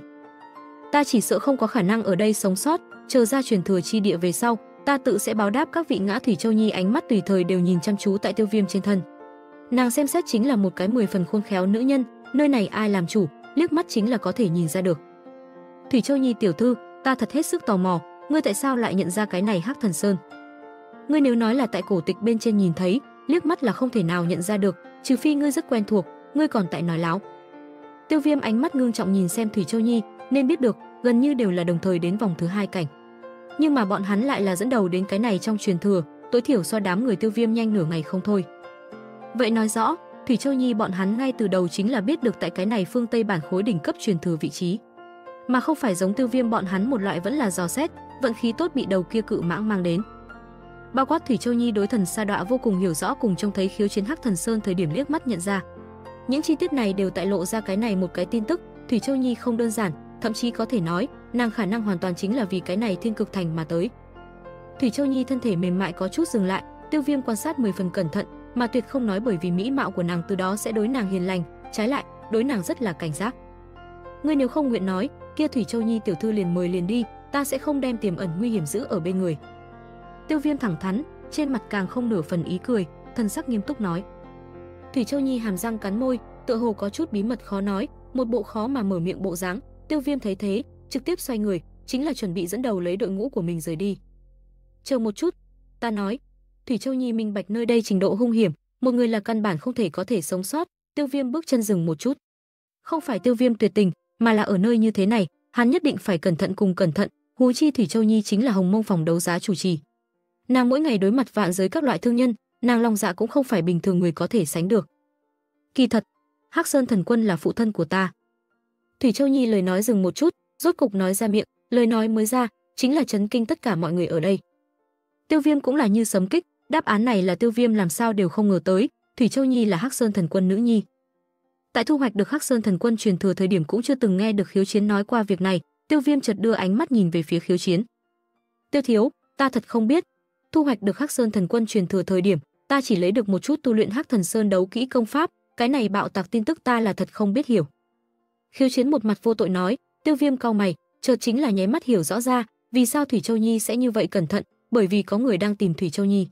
ta chỉ sợ không có khả năng ở đây sống sót, chờ ra truyền thừa chi địa về sau, ta tự sẽ báo đáp các vị ngã. Thủy Châu Nhi ánh mắt tùy thời đều nhìn chăm chú tại Tiêu Viêm trên thân. Nàng xem xét chính là một cái 10 phần khôn khéo nữ nhân, nơi này ai làm chủ, liếc mắt chính là có thể nhìn ra được. Thủy Châu Nhi tiểu thư, ta thật hết sức tò mò, ngươi tại sao lại nhận ra cái này Hắc Thần Sơn? Ngươi nếu nói là tại cổ tịch bên trên nhìn thấy, liếc mắt là không thể nào nhận ra được, trừ phi ngươi rất quen thuộc, ngươi còn tại nói láo. Tiêu Viêm ánh mắt ngưng trọng nhìn xem Thủy Châu Nhi, nên biết được, gần như đều là đồng thời đến vòng thứ 2 cảnh. Nhưng mà bọn hắn lại là dẫn đầu đến cái này trong truyền thừa, tối thiểu so đám người Tiêu Viêm nhanh nửa ngày không thôi. Vậy nói rõ, Thủy Châu Nhi bọn hắn ngay từ đầu chính là biết được tại cái này phương Tây bản khối đỉnh cấp truyền thừa vị trí, mà không phải giống Tiêu Viêm bọn hắn một loại vẫn là dò xét, vận khí tốt bị đầu kia cự mãng mang đến. Bao quát Thủy Châu Nhi đối thần sa đọa vô cùng hiểu rõ, cùng trông thấy khiếu chiến Hắc Thần Sơn thời điểm liếc mắt nhận ra. Những chi tiết này đều tại lộ ra cái này một cái tin tức, Thủy Châu Nhi không đơn giản, thậm chí có thể nói, nàng khả năng hoàn toàn chính là vì cái này Thiên Cực Thành mà tới. Thủy Châu Nhi thân thể mềm mại có chút dừng lại, Tiêu Viêm quan sát 10 phần cẩn thận, mà tuyệt không nói bởi vì mỹ mạo của nàng từ đó sẽ đối nàng hiền lành, trái lại, đối nàng rất là cảnh giác. Ngươi nếu không nguyện nói, kia Thủy Châu Nhi tiểu thư liền mời liền đi, ta sẽ không đem tiềm ẩn nguy hiểm giữ ở bên người. Tiêu Viêm thẳng thắn, trên mặt càng không nửa phần ý cười, thần sắc nghiêm túc nói. Thủy Châu Nhi hàm răng cắn môi, tựa hồ có chút bí mật khó nói, một bộ khó mà mở miệng bộ dáng. Tiêu Viêm thấy thế, trực tiếp xoay người, chính là chuẩn bị dẫn đầu lấy đội ngũ của mình rời đi. Chờ một chút, ta nói. Thủy Châu Nhi minh bạch nơi đây trình độ hung hiểm, một người là căn bản không thể có thể sống sót. Tiêu Viêm bước chân dừng một chút. Không phải Tiêu Viêm tuyệt tình, mà là ở nơi như thế này, hắn nhất định phải cẩn thận cùng cẩn thận. Huống chi Thủy Châu Nhi chính là Hồng Mông phòng đấu giá chủ trì. Nàng mỗi ngày đối mặt vạn giới các loại thương nhân, nàng lòng dạ cũng không phải bình thường người có thể sánh được. Kỳ thật, Hắc Sơn Thần Quân là phụ thân của ta. Thủy Châu Nhi lời nói dừng một chút, rốt cục nói ra miệng, lời nói mới ra chính là chấn kinh tất cả mọi người ở đây. Tiêu Viêm cũng là như sấm kích, đáp án này là Tiêu Viêm làm sao đều không ngờ tới, Thủy Châu Nhi là Hắc Sơn Thần Quân nữ nhi. Tại thu hoạch được Hắc Sơn Thần Quân truyền thừa thời điểm cũng chưa từng nghe được Khiếu Chiến nói qua việc này, Tiêu Viêm chợt đưa ánh mắt nhìn về phía Khiếu Chiến. Tiêu thiếu, ta thật không biết, thu hoạch được Hắc Sơn Thần Quân truyền thừa thời điểm, ta chỉ lấy được một chút tu luyện Hắc Thần Sơn đấu kỹ công pháp, cái này bạo tạc tin tức ta là thật không biết hiểu. Khiếu Chiến một mặt vô tội nói. Tiêu Viêm cau mày, chợt chính là nháy mắt hiểu rõ ra, vì sao Thủy Châu Nhi sẽ như vậy cẩn thận, bởi vì có người đang tìm Thủy Châu Nhi.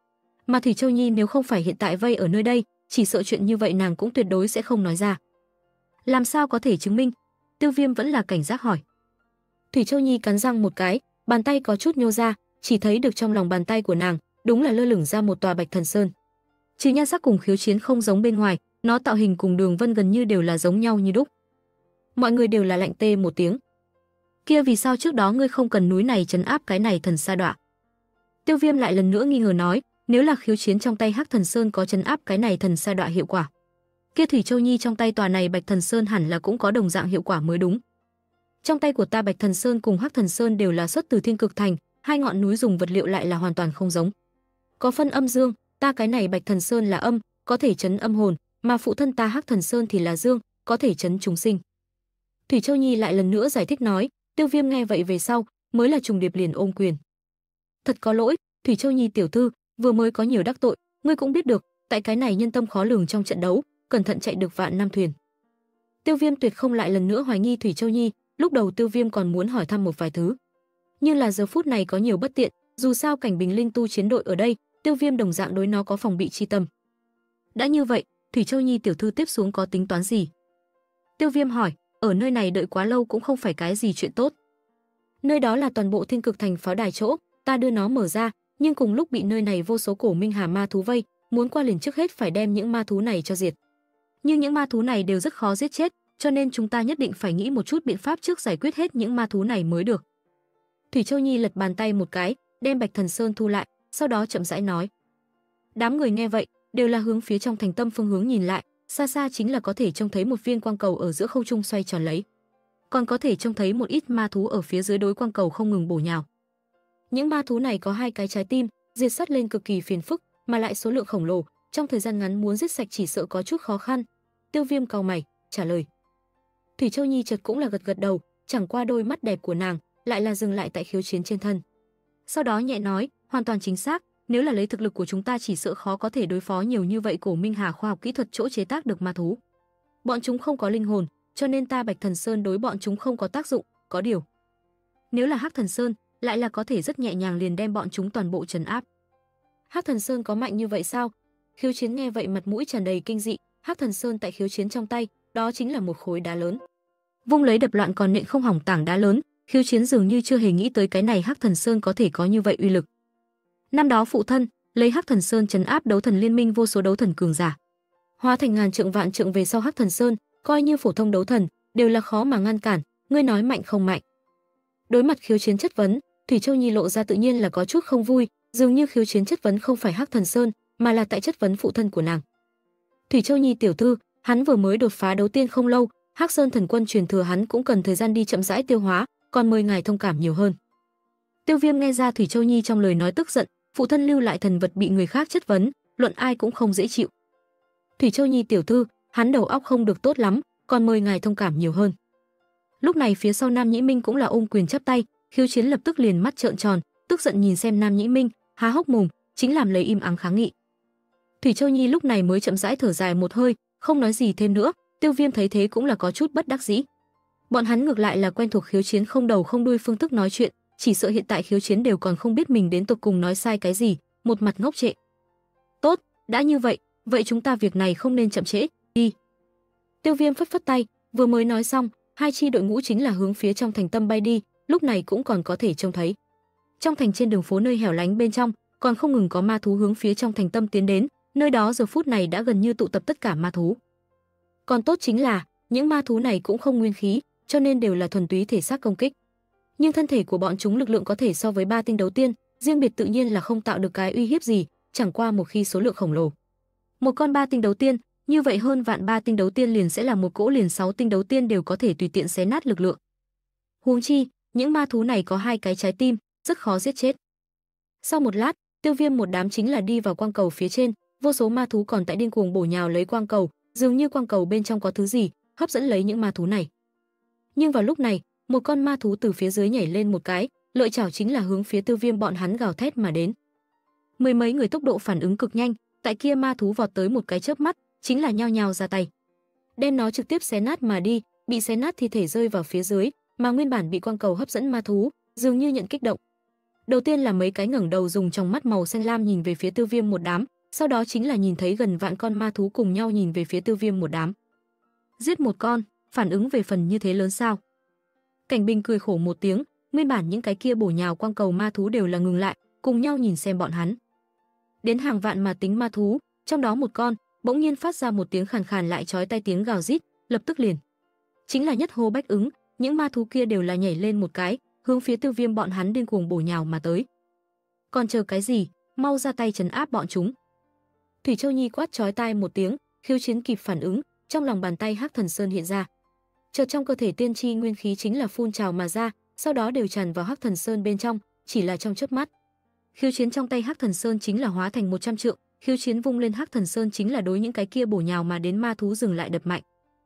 Mà Thủy Châu Nhi nếu không phải hiện tại vây ở nơi đây, chỉ sợ chuyện như vậy nàng cũng tuyệt đối sẽ không nói ra. Làm sao có thể chứng minh? Tiêu Viêm vẫn là cảnh giác hỏi. Thủy Châu Nhi cắn răng một cái, bàn tay có chút nhô ra, chỉ thấy được trong lòng bàn tay của nàng, đúng là lơ lửng ra một tòa Bạch Thần Sơn. Trừ nhan sắc cùng Khiếu Chiến không giống bên ngoài, nó tạo hình cùng đường vân gần như đều là giống nhau như đúc. Mọi người đều là lạnh tê một tiếng. Kia vì sao trước đó ngươi không cần núi này trấn áp cái này thần sa đọa? Tiêu Viêm lại lần nữa nghi ngờ nói, nếu là Khiếu Chiến trong tay Hắc Thần Sơn có trấn áp cái này thần sa đọa hiệu quả, kia Thủy Châu Nhi trong tay tòa này Bạch Thần Sơn hẳn là cũng có đồng dạng hiệu quả mới đúng. Trong tay của ta Bạch Thần Sơn cùng Hắc Thần Sơn đều là xuất từ Thiên Cực Thành, hai ngọn núi dùng vật liệu lại là hoàn toàn không giống. Có phân âm dương, ta cái này Bạch Thần Sơn là âm, có thể trấn âm hồn, mà phụ thân ta Hắc Thần Sơn thì là dương, có thể trấn chúng sinh. Thủy Châu Nhi lại lần nữa giải thích nói. Tiêu Viêm nghe vậy về sau, mới là trùng điệp liền ôm quyền. Thật có lỗi, Thủy Châu Nhi tiểu thư, vừa mới có nhiều đắc tội, ngươi cũng biết được, tại cái này nhân tâm khó lường trong trận đấu, cẩn thận chạy được vạn năm thuyền. Tiêu Viêm tuyệt không lại lần nữa hoài nghi Thủy Châu Nhi, lúc đầu Tiêu Viêm còn muốn hỏi thăm một vài thứ, nhưng là giờ phút này có nhiều bất tiện, dù sao cảnh Bình Linh tu chiến đội ở đây, Tiêu Viêm đồng dạng đối nó có phòng bị chi tâm. Đã như vậy, Thủy Châu Nhi tiểu thư tiếp xuống có tính toán gì? Tiêu Viêm hỏi. Ở nơi này đợi quá lâu cũng không phải cái gì chuyện tốt. Nơi đó là toàn bộ Thiên Cực Thành pháo đài chỗ, ta đưa nó mở ra, nhưng cùng lúc bị nơi này vô số cổ minh hà ma thú vây, muốn qua liền trước hết phải đem những ma thú này cho diệt. Nhưng những ma thú này đều rất khó giết chết, cho nên chúng ta nhất định phải nghĩ một chút biện pháp trước giải quyết hết những ma thú này mới được. Thủy Châu Nhi lật bàn tay một cái, đem Bạch Thần Sơn thu lại, sau đó chậm rãi nói. Đám người nghe vậy, đều là hướng phía trong thành tâm phương hướng nhìn lại, xa xa chính là có thể trông thấy một viên quang cầu ở giữa không trung xoay tròn lấy. Còn có thể trông thấy một ít ma thú ở phía dưới đối quang cầu không ngừng bổ nhào. Những ma thú này có 2 cái trái tim, diệt sát lên cực kỳ phiền phức, mà lại số lượng khổng lồ, trong thời gian ngắn muốn giết sạch chỉ sợ có chút khó khăn. Tiêu Viêm cau mày, trả lời. Thủy Châu Nhi chợt cũng là gật gật đầu, chẳng qua đôi mắt đẹp của nàng lại là dừng lại tại khiếu chiến trên thân. Sau đó nhẹ nói, hoàn toàn chính xác, nếu là lấy thực lực của chúng ta chỉ sợ khó có thể đối phó nhiều như vậy cổ minh hà khoa học kỹ thuật chỗ chế tác được ma thú. Bọn chúng không có linh hồn, cho nên ta Bạch Thần Sơn đối bọn chúng không có tác dụng, có điều. Nếu là Hắc Thần Sơn, lại là có thể rất nhẹ nhàng liền đem bọn chúng toàn bộ trấn áp. Hắc Thần Sơn có mạnh như vậy sao? Khiếu chiến nghe vậy mặt mũi tràn đầy kinh dị, Hắc Thần Sơn tại khiếu chiến trong tay, đó chính là một khối đá lớn. Vung lấy đập loạn còn nện không hỏng tảng đá lớn, khiếu chiến dường như chưa hề nghĩ tới cái này Hắc Thần Sơn có thể có như vậy uy lực. Năm đó phụ thân lấy Hắc Thần Sơn trấn áp đấu thần liên minh vô số đấu thần cường giả, hóa thành ngàn trượng vạn trượng về sau Hắc Thần Sơn, coi như phổ thông đấu thần đều là khó mà ngăn cản, ngươi nói mạnh không mạnh? Đối mặt khiếu chiến chất vấn, Thủy Châu Nhi lộ ra tự nhiên là có chút không vui, dường như khiếu chiến chất vấn không phải Hắc Thần Sơn, mà là tại chất vấn phụ thân của nàng. Thủy Châu Nhi tiểu thư, hắn vừa mới đột phá đấu tiên không lâu, Hắc Sơn thần quân truyền thừa hắn cũng cần thời gian đi chậm rãi tiêu hóa, còn mời ngài thông cảm nhiều hơn. Tiêu Viêm nghe ra Thủy Châu Nhi trong lời nói tức giận, phụ thân lưu lại thần vật bị người khác chất vấn, luận ai cũng không dễ chịu. Thủy Châu Nhi tiểu thư, hắn đầu óc không được tốt lắm, còn mời ngài thông cảm nhiều hơn. Lúc này phía sau Nam Nhĩ Minh cũng là ôm quyền chắp tay, khiếu chiến lập tức liền mắt trợn tròn, tức giận nhìn xem Nam Nhĩ Minh, há hốc mồm, chính làm lấy im ắng kháng nghị. Thủy Châu Nhi lúc này mới chậm rãi thở dài một hơi, không nói gì thêm nữa. Tiêu Viêm thấy thế cũng là có chút bất đắc dĩ. Bọn hắn ngược lại là quen thuộc khiếu chiến không đầu không đuôi phương thức nói chuyện, chỉ sợ hiện tại khiếu chiến đều còn không biết mình đến tột cùng nói sai cái gì, một mặt ngốc trệ. Tốt, đã như vậy, vậy chúng ta việc này không nên chậm trễ, đi. Tiêu Viêm phất phất tay, vừa mới nói xong, 2 chi đội ngũ chính là hướng phía trong thành tâm bay đi, lúc này cũng còn có thể trông thấy. Trong thành trên đường phố nơi hẻo lánh bên trong, còn không ngừng có ma thú hướng phía trong thành tâm tiến đến, nơi đó giờ phút này đã gần như tụ tập tất cả ma thú. Còn tốt chính là, những ma thú này cũng không nguyên khí, cho nên đều là thuần túy thể xác công kích. Nhưng thân thể của bọn chúng lực lượng có thể so với 3 tinh đấu tiên, riêng biệt tự nhiên là không tạo được cái uy hiếp gì, chẳng qua một khi số lượng khổng lồ. Một con 3 tinh đấu tiên, như vậy hơn vạn 3 tinh đấu tiên liền sẽ là một cỗ liền 6 tinh đấu tiên đều có thể tùy tiện xé nát lực lượng. Huống chi, những ma thú này có 2 cái trái tim, rất khó giết chết. Sau một lát, Tiêu Viêm một đám chính là đi vào quang cầu phía trên, vô số ma thú còn tại điên cuồng bổ nhào lấy quang cầu, dường như quang cầu bên trong có thứ gì hấp dẫn lấy những ma thú này. Nhưng vào lúc này, một con ma thú từ phía dưới nhảy lên một cái, lợi chảo chính là hướng phía Tiêu Viêm bọn hắn gào thét mà đến. Mười mấy người tốc độ phản ứng cực nhanh, tại kia ma thú vọt tới một cái chớp mắt, chính là nhao nhao ra tay, đem nó trực tiếp xé nát mà đi, bị xé nát thi thể rơi vào phía dưới, mà nguyên bản bị quang cầu hấp dẫn ma thú, dường như nhận kích động. Đầu tiên là mấy cái ngẩng đầu dùng trong mắt màu xanh lam nhìn về phía Tiêu Viêm một đám, sau đó chính là nhìn thấy gần vạn con ma thú cùng nhau nhìn về phía Tiêu Viêm một đám. Giết một con, phản ứng về phần như thế lớn sao? Cảnh Bình cười khổ một tiếng, nguyên bản những cái kia bổ nhào quang cầu ma thú đều là ngừng lại, cùng nhau nhìn xem bọn hắn. Đến hàng vạn mà tính ma thú, trong đó một con bỗng nhiên phát ra một tiếng khàn khàn lại chói tai tiếng gào rít, lập tức liền chính là nhất hô bách ứng, những ma thú kia đều là nhảy lên một cái, hướng phía Tiêu Viêm bọn hắn điên cuồng bổ nhào mà tới. Còn chờ cái gì, mau ra tay trấn áp bọn chúng. Thủy Châu Nhi quát chói tai một tiếng, khiêu chiến kịp phản ứng, trong lòng bàn tay Hắc Thần Sơn hiện ra. Chợt trong cơ thể tiên tri nguyên khí chính là phun trào mà ra, sau đó đều tràn vào Hắc Thần Sơn bên trong, chỉ là trong chớp mắt. Khiêu chiến trong tay Hắc Thần Sơn chính là hóa thành 100 trượng, khiêu chiến vung lên Hắc Thần Sơn chính là đối những cái kia bổ nhào mà đến ma thú dừng lại đập mạnh.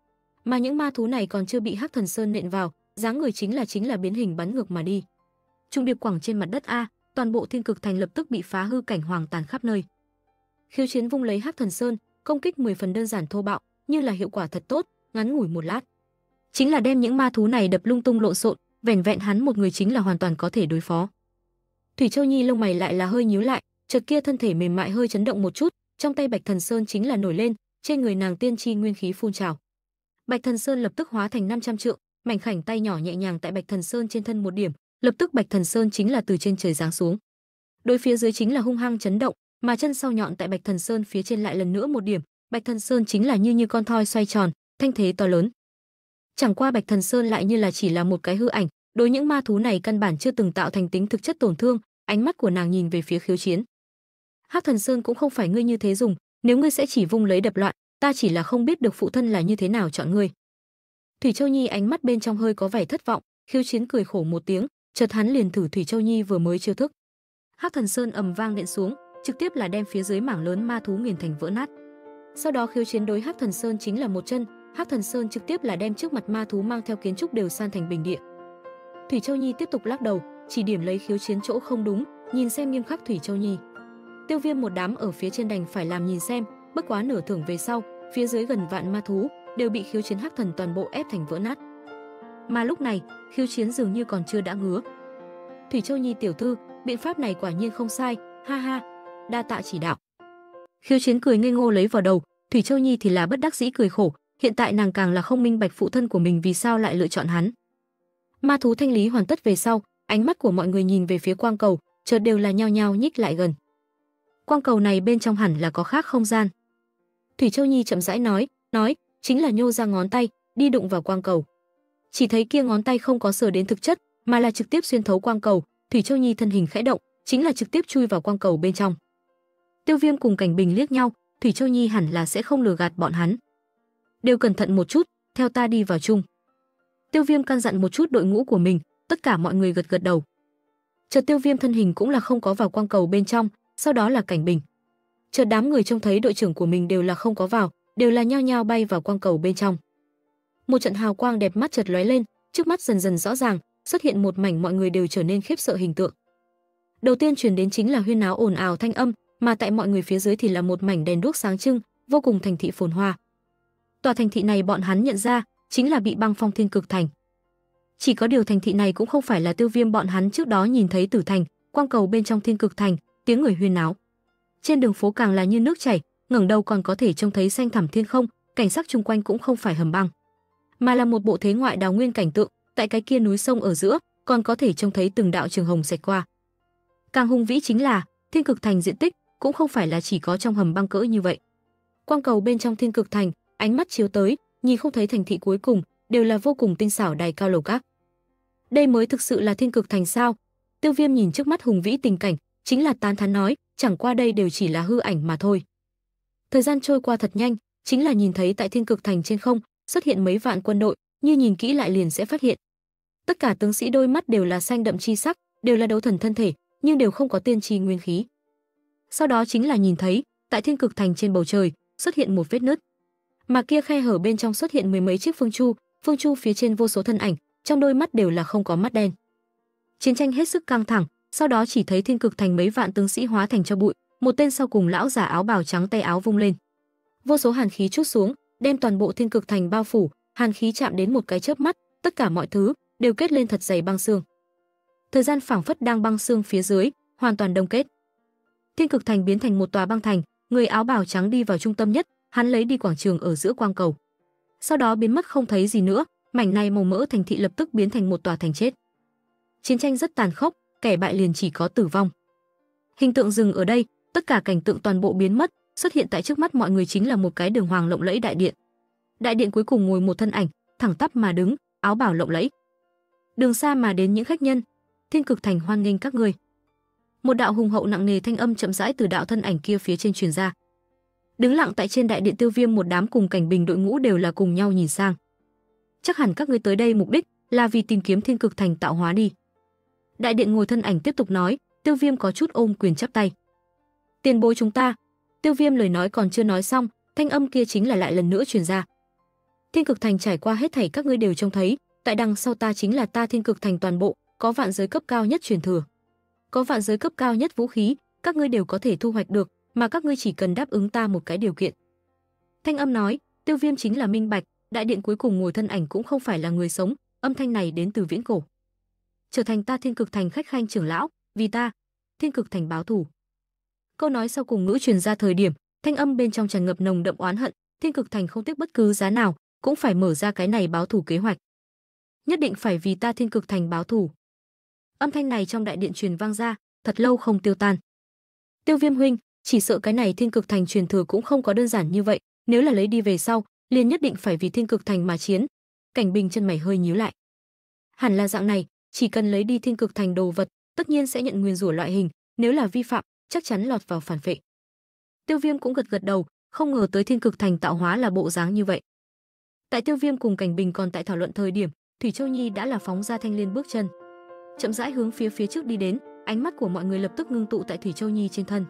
Mà những ma thú này còn chưa bị Hắc Thần Sơn nện vào, dáng người chính là biến hình bắn ngược mà đi. Trung điệp quẳng trên mặt đất a, toàn bộ Thiên Cực Thành lập tức bị phá hư cảnh hoàng tàn khắp nơi. Khiêu chiến vung lấy Hắc Thần Sơn, công kích 10 phần đơn giản thô bạo, nhưng là hiệu quả thật tốt, ngắn ngủi một lát, chính là đem những ma thú này đập lung tung lộn xộn, vẻn vẹn hắn một người chính là hoàn toàn có thể đối phó. Thủy Châu Nhi lông mày lại là hơi nhíu lại, chợt kia thân thể mềm mại hơi chấn động một chút, trong tay Bạch Thần Sơn chính là nổi lên, trên người nàng tiên tri nguyên khí phun trào. Bạch Thần Sơn lập tức hóa thành 500 trượng, mảnh khảnh tay nhỏ nhẹ nhàng tại Bạch Thần Sơn trên thân một điểm, lập tức Bạch Thần Sơn chính là từ trên trời giáng xuống. Đối phía dưới chính là hung hăng chấn động, mà chân sau nhọn tại Bạch Thần Sơn phía trên lại lần nữa một điểm, Bạch Thần Sơn chính là như con thoi xoay tròn, thanh thế to lớn. Chẳng qua Bạch Thần Sơn lại như là chỉ là một cái hư ảnh, đối những ma thú này căn bản chưa từng tạo thành tính thực chất tổn thương. Ánh mắt của nàng nhìn về phía Khiếu Chiến. Hắc Thần Sơn cũng không phải ngươi như thế dùng, nếu ngươi sẽ chỉ vung lấy đập loạn, ta chỉ là không biết được phụ thân là như thế nào chọn ngươi. Thủy Châu Nhi ánh mắt bên trong hơi có vẻ thất vọng, Khiếu Chiến cười khổ một tiếng, chợt hắn liền thử Thủy Châu Nhi vừa mới chiêu thức. Hắc Thần Sơn ầm vang nện xuống, trực tiếp là đem phía dưới mảng lớn ma thú nghiền thành vỡ nát. Sau đó Khiếu Chiến đối Hắc Thần Sơn chính là một chân, Hắc Thần Sơn trực tiếp là đem trước mặt ma thú mang theo kiến trúc đều san thành bình địa. Thủy Châu Nhi tiếp tục lắc đầu, chỉ điểm lấy Khiếu Chiến chỗ không đúng, nhìn xem nghiêm khắc Thủy Châu Nhi. Tiêu Viêm một đám ở phía trên đành phải làm nhìn xem, bất quá nửa thưởng về sau, phía dưới gần vạn ma thú đều bị Khiếu Chiến Hắc Thần toàn bộ ép thành vỡ nát. Mà lúc này, Khiếu Chiến dường như còn chưa đã ngứa. Thủy Châu Nhi tiểu thư, biện pháp này quả nhiên không sai, ha ha, đa tạ chỉ đạo. Khiếu Chiến cười ngây ngô lấy vào đầu, Thủy Châu Nhi thì là bất đắc dĩ cười khổ, hiện tại nàng càng là không minh bạch phụ thân của mình vì sao lại lựa chọn hắn. Ma thú thanh lý hoàn tất về sau, ánh mắt của mọi người nhìn về phía quang cầu, chợt đều là nhao nhao nhích lại gần. Quang cầu này bên trong hẳn là có khác không gian. Thủy Châu Nhi chậm rãi nói, chính là nhô ra ngón tay, đi đụng vào quang cầu. Chỉ thấy kia ngón tay không có sờ đến thực chất, mà là trực tiếp xuyên thấu quang cầu, Thủy Châu Nhi thân hình khẽ động, chính là trực tiếp chui vào quang cầu bên trong. Tiêu Viêm cùng Cảnh Bình liếc nhau, Thủy Châu Nhi hẳn là sẽ không lừa gạt bọn hắn. Đều cẩn thận một chút, theo ta đi vào chung. Tiêu Viêm căn dặn một chút đội ngũ của mình, tất cả mọi người gật gật đầu. Chợt Tiêu Viêm thân hình cũng là không có vào quang cầu bên trong, sau đó là Cảnh Bình. Chợt đám người trông thấy đội trưởng của mình đều là không có vào, đều là nhao nhao bay vào quang cầu bên trong. Một trận hào quang đẹp mắt chợt lóe lên, trước mắt dần dần rõ ràng, xuất hiện một mảnh mọi người đều trở nên khiếp sợ hình tượng. Đầu tiên truyền đến chính là huyên náo ồn ào thanh âm, mà tại mọi người phía dưới thì là một mảnh đèn đuốc sáng trưng, vô cùng thành thị phồn hoa. Tòa thành thị này bọn hắn nhận ra, chính là bị băng phong Thiên Cực Thành. Chỉ có điều thành thị này cũng không phải là Tiêu Viêm bọn hắn trước đó nhìn thấy Tử Thành, quang cầu bên trong Thiên Cực Thành, tiếng người huyên náo. Trên đường phố càng là như nước chảy, ngẩng đầu còn có thể trông thấy xanh thẳm thiên không, cảnh sắc chung quanh cũng không phải hầm băng, mà là một bộ thế ngoại đào nguyên cảnh tượng, tại cái kia núi sông ở giữa, còn có thể trông thấy từng đạo trường hồng xẹt qua. Càng hùng vĩ chính là, Thiên Cực Thành diện tích cũng không phải là chỉ có trong hầm băng cỡ như vậy. Quang cầu bên trong Thiên Cực Thành, ánh mắt chiếu tới, nhìn không thấy thành thị cuối cùng, đều là vô cùng tinh xảo đài cao lầu các. Đây mới thực sự là Thiên Cực Thành sao? Tiêu Viêm nhìn trước mắt hùng vĩ tình cảnh, chính là tán thán nói, chẳng qua đây đều chỉ là hư ảnh mà thôi. Thời gian trôi qua thật nhanh, chính là nhìn thấy tại Thiên Cực Thành trên không xuất hiện mấy vạn quân đội, như nhìn kỹ lại liền sẽ phát hiện. Tất cả tướng sĩ đôi mắt đều là xanh đậm chi sắc, đều là đấu thần thân thể, nhưng đều không có tiên tri nguyên khí. Sau đó chính là nhìn thấy, tại Thiên Cực Thành trên bầu trời xuất hiện một vết nứt, mà kia khe hở bên trong xuất hiện mười mấy chiếc phương chu phía trên vô số thân ảnh, trong đôi mắt đều là không có mắt đen. Chiến tranh hết sức căng thẳng, sau đó chỉ thấy Thiên Cực Thành mấy vạn tướng sĩ hóa thành tro bụi, một tên sau cùng lão giả áo bào trắng tay áo vung lên, vô số hàn khí trút xuống, đem toàn bộ Thiên Cực Thành bao phủ, hàn khí chạm đến một cái chớp mắt, tất cả mọi thứ đều kết lên thật dày băng xương. Thời gian phảng phất đang băng xương phía dưới, hoàn toàn đông kết. Thiên Cực Thành biến thành một tòa băng thành, người áo bào trắng đi vào trung tâm nhất, hắn lấy đi quảng trường ở giữa quang cầu. Sau đó biến mất không thấy gì nữa, mảnh này màu mỡ thành thị lập tức biến thành một tòa thành chết. Chiến tranh rất tàn khốc, kẻ bại liền chỉ có tử vong. Hình tượng dừng ở đây, tất cả cảnh tượng toàn bộ biến mất, xuất hiện tại trước mắt mọi người chính là một cái đường hoàng lộng lẫy đại điện. Đại điện cuối cùng ngồi một thân ảnh, thẳng tắp mà đứng, áo bào lộng lẫy. Đường xa mà đến những khách nhân, Thiên Cực Thành hoan nghênh các ngươi. Một đạo hùng hậu nặng nề thanh âm chậm rãi từ đạo thân ảnh kia phía trên truyền ra. Đứng lặng tại trên đại điện Tiêu Viêm một đám cùng Cảnh Bình đội ngũ đều là cùng nhau nhìn sang. Chắc hẳn các ngươi tới đây mục đích là vì tìm kiếm Thiên Cực Thành tạo hóa đi. Đại điện ngồi thân ảnh tiếp tục nói, Tiêu Viêm có chút ôm quyền chắp tay. Tiền bối chúng ta. Tiêu Viêm lời nói còn chưa nói xong, thanh âm kia chính là lại lần nữa truyền ra. Thiên Cực Thành trải qua hết thảy các ngươi đều trông thấy, tại đằng sau ta chính là ta Thiên Cực Thành toàn bộ, có vạn giới cấp cao nhất truyền thừa, có vạn giới cấp cao nhất vũ khí, các ngươi đều có thể thu hoạch được, mà các ngươi chỉ cần đáp ứng ta một cái điều kiện. Thanh âm nói, Tiêu Viêm chính là minh bạch, đại điện cuối cùng ngồi thân ảnh cũng không phải là người sống, âm thanh này đến từ viễn cổ. Trở thành ta Thiên Cực Thành khách khanh trưởng lão, vì ta, Thiên Cực Thành báo thù. Câu nói sau cùng ngữ truyền ra thời điểm, thanh âm bên trong tràn ngập nồng đậm oán hận, Thiên Cực Thành không tiếc bất cứ giá nào, cũng phải mở ra cái này báo thù kế hoạch. Nhất định phải vì ta Thiên Cực Thành báo thù. Âm thanh này trong đại điện truyền vang ra, thật lâu không tiêu tan. Tiêu Viêm huynh, chỉ sợ cái này Thiên Cực Thành truyền thừa cũng không có đơn giản như vậy, nếu là lấy đi về sau, liền nhất định phải vì Thiên Cực Thành mà chiến. Cảnh Bình chân mày hơi nhíu lại. Hẳn là dạng này, chỉ cần lấy đi Thiên Cực Thành đồ vật, tất nhiên sẽ nhận nguyền rủa loại hình, nếu là vi phạm, chắc chắn lọt vào phản phệ. Tiêu Viêm cũng gật gật đầu, không ngờ tới Thiên Cực Thành tạo hóa là bộ dáng như vậy. Tại Tiêu Viêm cùng Cảnh Bình còn tại thảo luận thời điểm, Thủy Châu Nhi đã là phóng ra thanh liên bước chân, chậm rãi hướng phía trước đi đến, ánh mắt của mọi người lập tức ngưng tụ tại Thủy Châu Nhi trên thân.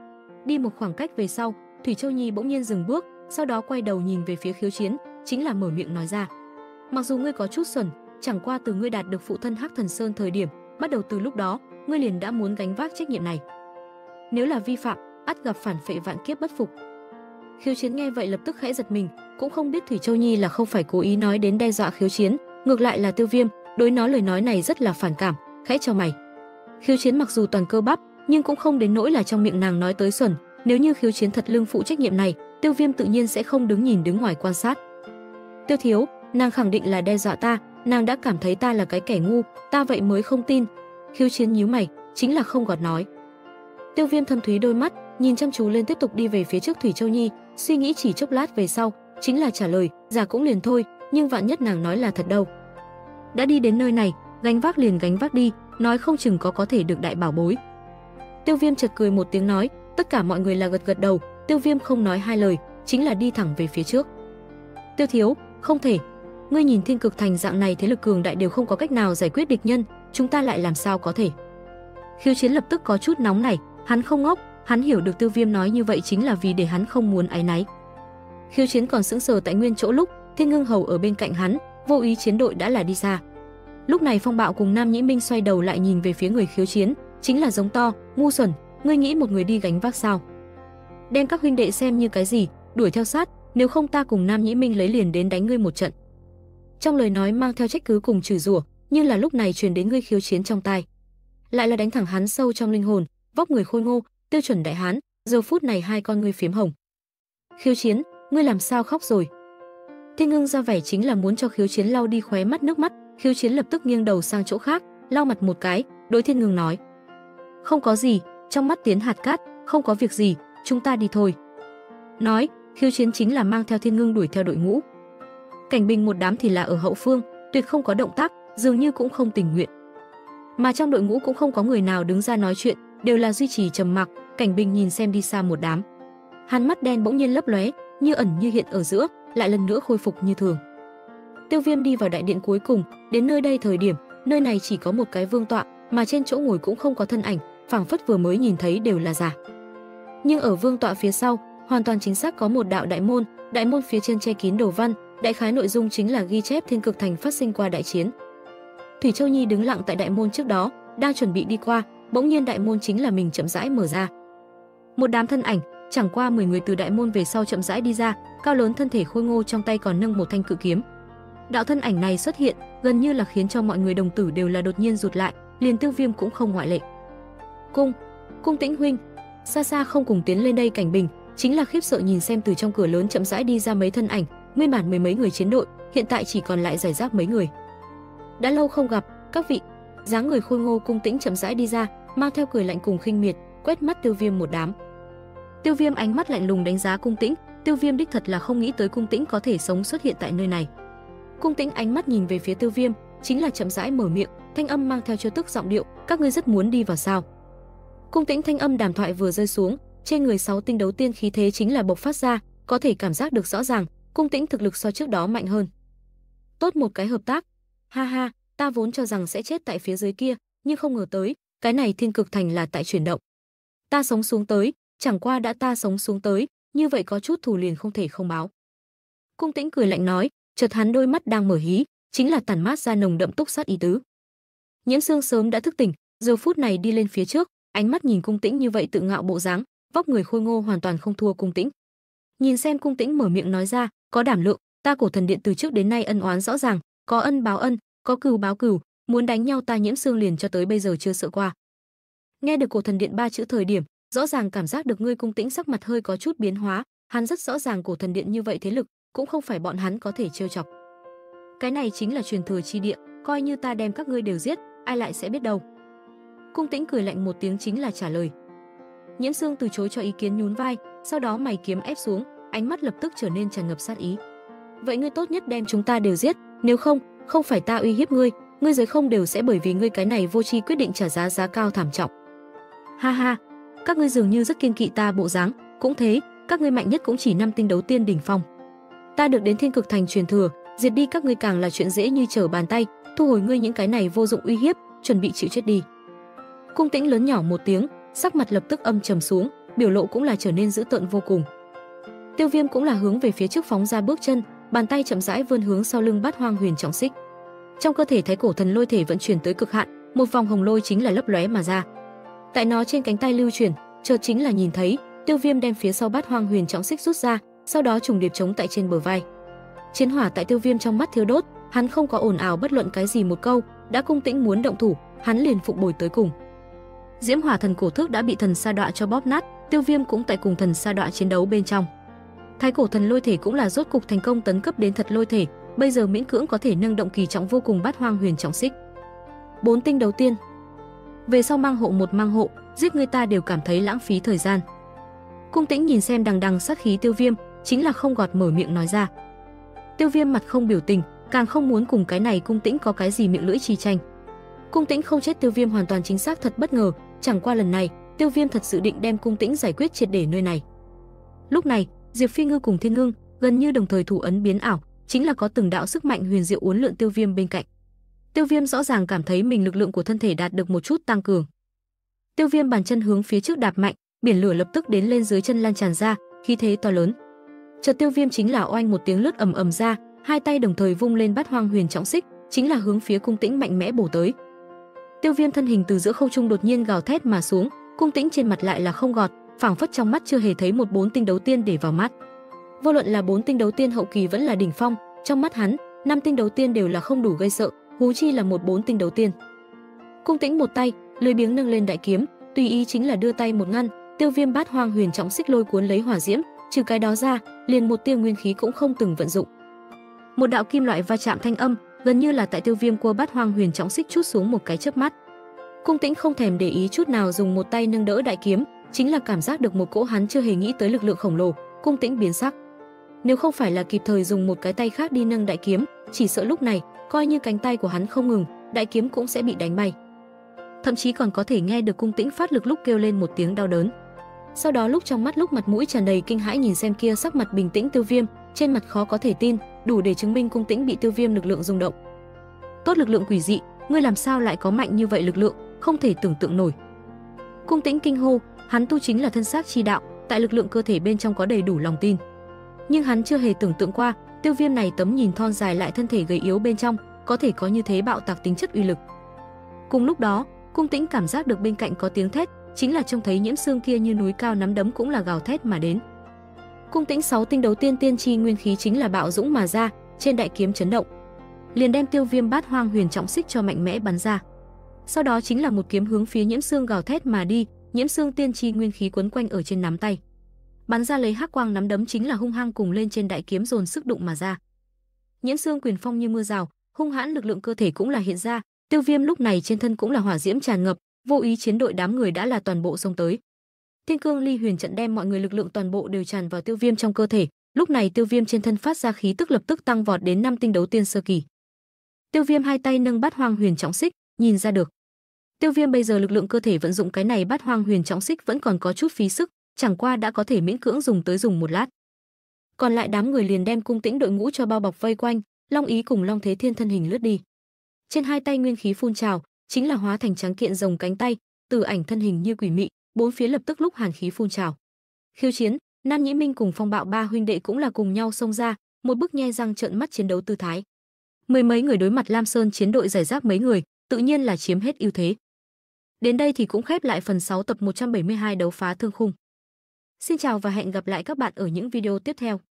Đi một khoảng cách về sau, Thủy Châu Nhi bỗng nhiên dừng bước, sau đó quay đầu nhìn về phía Khiếu Chiến, chính là mở miệng nói ra: "Mặc dù ngươi có chút xuẩn, chẳng qua từ ngươi đạt được phụ thân Hắc Thần Sơn thời điểm, bắt đầu từ lúc đó, ngươi liền đã muốn gánh vác trách nhiệm này. Nếu là vi phạm, ắt gặp phản phệ vạn kiếp bất phục." Khiếu Chiến nghe vậy lập tức khẽ giật mình, cũng không biết Thủy Châu Nhi là không phải cố ý nói đến đe dọa Khiếu Chiến, ngược lại là Tiêu Viêm đối nó lời nói này rất là phản cảm, khẽ chau mày. Khiếu Chiến mặc dù toàn cơ bắp, nhưng cũng không đến nỗi là trong miệng nàng nói tới xuẩn, nếu như Khiếu Chiến thật lương phụ trách nhiệm này, Tiêu Viêm tự nhiên sẽ không đứng ngoài quan sát. "Tiêu thiếu, nàng khẳng định là đe dọa ta, nàng đã cảm thấy ta là cái kẻ ngu, ta vậy mới không tin." Khiếu Chiến nhíu mày, chính là không gọt nói. Tiêu Viêm thâm thúy đôi mắt nhìn chăm chú lên, tiếp tục đi về phía trước Thủy Châu Nhi, suy nghĩ chỉ chốc lát về sau, chính là trả lời: "Giả cũng liền thôi, nhưng vạn nhất nàng nói là thật đâu. Đã đi đến nơi này, gánh vác liền gánh vác đi, nói không chừng có thể được đại bảo bối." Tiêu Viêm chợt cười một tiếng nói, tất cả mọi người là gật gật đầu, Tiêu Viêm không nói hai lời, chính là đi thẳng về phía trước. "Tiêu thiếu, không thể, ngươi nhìn Thiên Cực Thành dạng này thế lực cường đại đều không có cách nào giải quyết địch nhân, chúng ta lại làm sao có thể?" Khiếu Chiến lập tức có chút nóng nảy, hắn không ngốc, hắn hiểu được Tiêu Viêm nói như vậy chính là vì để hắn không muốn áy náy. Khiếu Chiến còn sững sờ tại nguyên chỗ lúc Thiên Ngưng Hầu ở bên cạnh hắn, vô ý chiến đội đã là đi xa. Lúc này Phong Bạo cùng Nam Nhĩ Minh xoay đầu lại nhìn về phía người Khiếu Chiến, chính là giống to: "Ngu xuẩn, ngươi nghĩ một người đi gánh vác sao? Đem các huynh đệ xem như cái gì, đuổi theo sát, nếu không ta cùng Nam Nhĩ Minh lấy liền đến đánh ngươi một trận." Trong lời nói mang theo trách cứ cùng chửi rủa, nhưng là lúc này truyền đến người Khiếu Chiến trong tai, lại là đánh thẳng hắn sâu trong linh hồn. Vóc người khôi ngô, tiêu chuẩn đại hán, giờ phút này hai con ngươi phiếm hồng. "Khiếu Chiến, ngươi làm sao khóc rồi?" Thiên Ngưng ra vẻ chính là muốn cho Khiếu Chiến lau đi khóe mắt nước mắt. Khiếu Chiến lập tức nghiêng đầu sang chỗ khác, lau mặt một cái, đối Thiên Ngưng nói: "Không có gì, trong mắt tiến hạt cát, không có việc gì, chúng ta đi thôi." Nói, Khiếu Chiến chính là mang theo Thiên Ngưng đuổi theo đội ngũ. Cảnh Bình một đám thì là ở hậu phương, tuyệt không có động tác, dường như cũng không tình nguyện. Mà trong đội ngũ cũng không có người nào đứng ra nói chuyện, đều là duy trì trầm mặc. Cảnh Bình nhìn xem đi xa một đám, hắn mắt đen bỗng nhiên lấp lóe, như ẩn như hiện ở giữa, lại lần nữa khôi phục như thường. Tiêu Viêm đi vào đại điện cuối cùng, đến nơi đây thời điểm, nơi này chỉ có một cái vương tọa, mà trên chỗ ngồi cũng không có thân ảnh, phảng phất vừa mới nhìn thấy đều là giả. Nhưng ở vương tọa phía sau, hoàn toàn chính xác có một đạo đại môn phía trên che kín đồ văn, đại khái nội dung chính là ghi chép Thiên Cực Thành phát sinh qua đại chiến. Thủy Châu Nhi đứng lặng tại đại môn trước đó, đang chuẩn bị đi qua, bỗng nhiên đại môn chính là mình chậm rãi mở ra. Một đám thân ảnh, chẳng qua 10 người từ đại môn về sau chậm rãi đi ra, cao lớn thân thể khôi ngô trong tay còn nâng một thanh cự kiếm. Đạo thân ảnh này xuất hiện, gần như là khiến cho mọi người đồng tử đều là đột nhiên rụt lại, liền Tiêu Viêm cũng không ngoại lệ. Cung Tĩnh huynh." Xa xa không cùng tiến lên đây Cảnh Bình chính là khiếp sợ nhìn xem từ trong cửa lớn chậm rãi đi ra mấy thân ảnh, nguyên bản mười mấy người chiến đội, hiện tại chỉ còn lại rải rác mấy người. "Đã lâu không gặp, các vị." Dáng người khôi ngô Cung Tĩnh chậm rãi đi ra, mang theo cười lạnh cùng khinh miệt, quét mắt Tiêu Viêm một đám. Tiêu Viêm ánh mắt lạnh lùng đánh giá Cung Tĩnh, Tiêu Viêm đích thật là không nghĩ tới Cung Tĩnh có thể sống xuất hiện tại nơi này. Cung Tĩnh ánh mắt nhìn về phía Tiêu Viêm, chính là chậm rãi mở miệng, thanh âm mang theo trêu tức giọng điệu: "Các ngươi rất muốn đi vào sao?" Cung Tĩnh thanh âm đàm thoại vừa rơi xuống, trên người 6 tinh đấu tiên khí thế chính là bộc phát ra, có thể cảm giác được rõ ràng, Cung Tĩnh thực lực so trước đó mạnh hơn. "Tốt một cái hợp tác. Ha ha, ta vốn cho rằng sẽ chết tại phía dưới kia, nhưng không ngờ tới, cái này Thiên Cực Thành là tại chuyển động. Ta sống xuống tới, chẳng qua đã ta sống xuống tới, như vậy có chút thù liền không thể không báo." Cung Tĩnh cười lạnh nói, chợt hắn đôi mắt đang mở hí, chính là tản mát ra nồng đậm túc sát ý tứ. Nhiễm Sương sớm đã thức tỉnh, giờ phút này đi lên phía trước, ánh mắt nhìn Cung Tĩnh như vậy tự ngạo bộ dáng, vóc người khôi ngô hoàn toàn không thua Cung Tĩnh. Nhìn xem Cung Tĩnh mở miệng nói ra, "Có đảm lượng, ta Cổ Thần Điện từ trước đến nay ân oán rõ ràng, có ân báo ân, có cừu báo cừu, muốn đánh nhau ta Nhiễm Sương liền cho tới bây giờ chưa sợ qua." Nghe được Cổ Thần Điện ba chữ thời điểm, rõ ràng cảm giác được ngươi Cung Tĩnh sắc mặt hơi có chút biến hóa, hắn rất rõ ràng Cổ Thần Điện như vậy thế lực, cũng không phải bọn hắn có thể trêu chọc. Cái này chính là truyền thừa chi địa, coi như ta đem các ngươi đều giết, ai lại sẽ biết đâu. Cung Tĩnh cười lạnh một tiếng chính là trả lời. Nhiễm Sương từ chối cho ý kiến nhún vai, sau đó mày kiếm ép xuống, ánh mắt lập tức trở nên tràn ngập sát ý. Vậy ngươi tốt nhất đem chúng ta đều giết, nếu không, không phải ta uy hiếp ngươi, ngươi giới không đều sẽ bởi vì ngươi cái này vô tri quyết định trả giá cao thảm trọng. Ha ha, các ngươi dường như rất kiêng kỵ ta bộ dáng, cũng thế, các ngươi mạnh nhất cũng chỉ 5 tinh đấu tiên đỉnh phong. Ta được đến Thiên Cực Thành truyền thừa, diệt đi các ngươi càng là chuyện dễ như trở bàn tay, thu hồi ngươi những cái này vô dụng uy hiếp, chuẩn bị chịu chết đi. Cung Tĩnh lớn nhỏ một tiếng, sắc mặt lập tức âm trầm xuống, biểu lộ cũng là trở nên dữ tợn vô cùng. Tiêu Viêm cũng là hướng về phía trước phóng ra bước chân, bàn tay chậm rãi vươn hướng sau lưng Bát Hoang Huyền Trọng Xích. Trong cơ thể Thái Cổ Thần Lôi thể vận chuyển tới cực hạn, một vòng hồng lôi chính là lấp lóe mà ra. Tại nó trên cánh tay lưu chuyển, chợt chính là nhìn thấy Tiêu Viêm đem phía sau Bát Hoang Huyền Trọng Xích rút ra, sau đó trùng điệp chống tại trên bờ vai. Chiến hỏa tại Tiêu Viêm trong mắt thiêu đốt, hắn không có ồn ào bất luận cái gì một câu, đã Cung Tĩnh muốn động thủ, hắn liền phụng bồi tới cùng. Diễm Hỏa Thần Cổ Thước đã bị Thần Sa Đọa cho bóp nát, Tiêu Viêm cũng tại cùng Thần Sa Đọa chiến đấu bên trong. Thái Cổ Thần Lôi thể cũng là rốt cục thành công tấn cấp đến thật lôi thể, bây giờ miễn cưỡng có thể nâng động kỳ trọng vô cùng Bát Hoang Huyền Trọng Xích. 4 tinh đấu tiên. Về sau mang hộ một mang hộ, giết người ta đều cảm thấy lãng phí thời gian. Cung Tĩnh nhìn xem đằng đằng sát khí Tiêu Viêm, chính là không gọt mở miệng nói ra. Tiêu Viêm mặt không biểu tình, càng không muốn cùng cái này Cung Tĩnh có cái gì miệng lưỡi chi tranh. Cung Tĩnh không chết Tiêu Viêm hoàn toàn chính xác thật bất ngờ, chẳng qua lần này, Tiêu Viêm thật sự định đem Cung Tĩnh giải quyết triệt để nơi này. Lúc này, Diệp Phi Ngư cùng Thiên Ngưng gần như đồng thời thủ ấn biến ảo, chính là có từng đạo sức mạnh huyền diệu uốn lượn Tiêu Viêm bên cạnh. Tiêu Viêm rõ ràng cảm thấy mình lực lượng của thân thể đạt được một chút tăng cường. Tiêu Viêm bàn chân hướng phía trước đạp mạnh, biển lửa lập tức đến lên dưới chân lan tràn ra, khí thế to lớn. Chợt Tiêu Viêm chính là oanh một tiếng lướt ầm ầm ra, hai tay đồng thời vung lên Bát Hoang Huyền Trọng Xích, chính là hướng phía Cung Tĩnh mạnh mẽ bổ tới. Tiêu Viêm thân hình từ giữa không trung đột nhiên gào thét mà xuống, Cung Tĩnh trên mặt lại là không gọt, phảng phất trong mắt chưa hề thấy một 4 tinh đấu tiên để vào mắt. Vô luận là 4 tinh đấu tiên hậu kỳ vẫn là đỉnh phong, trong mắt hắn, 5 tinh đấu tiên đều là không đủ gây sợ, huống chi là một 4 tinh đấu tiên. Cung Tĩnh một tay, lười biếng nâng lên đại kiếm, tùy ý chính là đưa tay một ngăn, Tiêu Viêm Bát Hoang Huyền Trọng Xích lôi cuốn lấy hỏa diễm, trừ cái đó ra, liền một tia nguyên khí cũng không từng vận dụng. Một đạo kim loại va chạm thanh âm, gần như là tại Tiêu Viêm cua Bát Hoang Huyền Trọng Xích chút xuống một cái chớp mắt. Cung Tĩnh không thèm để ý chút nào dùng một tay nâng đỡ đại kiếm, chính là cảm giác được một cỗ hắn chưa hề nghĩ tới lực lượng khổng lồ, Cung Tĩnh biến sắc. Nếu không phải là kịp thời dùng một cái tay khác đi nâng đại kiếm, chỉ sợ lúc này, coi như cánh tay của hắn không ngừng, đại kiếm cũng sẽ bị đánh bay. Thậm chí còn có thể nghe được Cung Tĩnh phát lực lúc kêu lên một tiếng đau đớn. Sau đó lúc trong mắt lúc mặt mũi tràn đầy kinh hãi nhìn xem kia sắc mặt bình tĩnh Tiêu Viêm, trên mặt khó có thể tin, đủ để chứng minh Cung Tĩnh bị Tiêu Viêm lực lượng rung động. Tốt lực lượng quỷ dị, ngươi làm sao lại có mạnh như vậy lực lượng, không thể tưởng tượng nổi. Cung Tĩnh kinh hô, hắn tu chính là thân xác chi đạo, tại lực lượng cơ thể bên trong có đầy đủ lòng tin. Nhưng hắn chưa hề tưởng tượng qua, Tiêu Viêm này tấm nhìn thon dài lại thân thể gầy yếu bên trong, có thể có như thế bạo tạc tính chất uy lực. Cùng lúc đó, Cung Tĩnh cảm giác được bên cạnh có tiếng thét, chính là trông thấy Nhiễm Sương kia như núi cao nắm đấm cũng là gào thét mà đến. Cung Tĩnh 6 tinh đấu tiên tiên chi nguyên khí chính là bạo dũng mà ra, trên đại kiếm chấn động, liền đem Tiêu Viêm Bát Hoang Huyền Trọng Xích cho mạnh mẽ bắn ra. Sau đó chính là một kiếm hướng phía Nhiễm Sương gào thét mà đi, Nhiễm Sương tiên chi nguyên khí quấn quanh ở trên nắm tay, bắn ra lấy hắc quang nắm đấm chính là hung hăng cùng lên trên đại kiếm dồn sức đụng mà ra. Nhiễm Sương quyền phong như mưa rào, hung hãn lực lượng cơ thể cũng là hiện ra, Tiêu Viêm lúc này trên thân cũng là hỏa diễm tràn ngập, vô ý chiến đội đám người đã là toàn bộ xông tới. Thiên Cương Ly Huyền trận đem mọi người lực lượng toàn bộ đều tràn vào Tiêu Viêm trong cơ thể, lúc này Tiêu Viêm trên thân phát ra khí tức lập tức tăng vọt đến 5 tinh đấu tiên sơ kỳ. Tiêu Viêm hai tay nâng Bát Hoang Huyền Trọng Xích, nhìn ra được Tiêu Viêm bây giờ lực lượng cơ thể vận dụng cái này Bát Hoang Huyền Trọng Xích vẫn còn có chút phí sức, chẳng qua đã có thể miễn cưỡng dùng một lát. Còn lại đám người liền đem Cung Tĩnh đội ngũ cho bao bọc vây quanh, Long Ý cùng Long Thế Thiên thân hình lướt đi. Trên hai tay nguyên khí phun trào, chính là hóa thành trắng kiện rồng cánh tay, Tử Ảnh thân hình như quỷ mị, bốn phía lập tức lúc hàn khí phun trào. Khiêu chiến, Nam Nhĩ Minh cùng Phong Bạo ba huynh đệ cũng là cùng nhau xông ra, một bức nhe răng trợn mắt chiến đấu tư thái. Mười mấy người đối mặt Lam Sơn chiến đội giải rác mấy người, tự nhiên là chiếm hết ưu thế. Đến đây thì cũng khép lại phần 6 tập 172 đấu phá thương khung. Xin chào và hẹn gặp lại các bạn ở những video tiếp theo.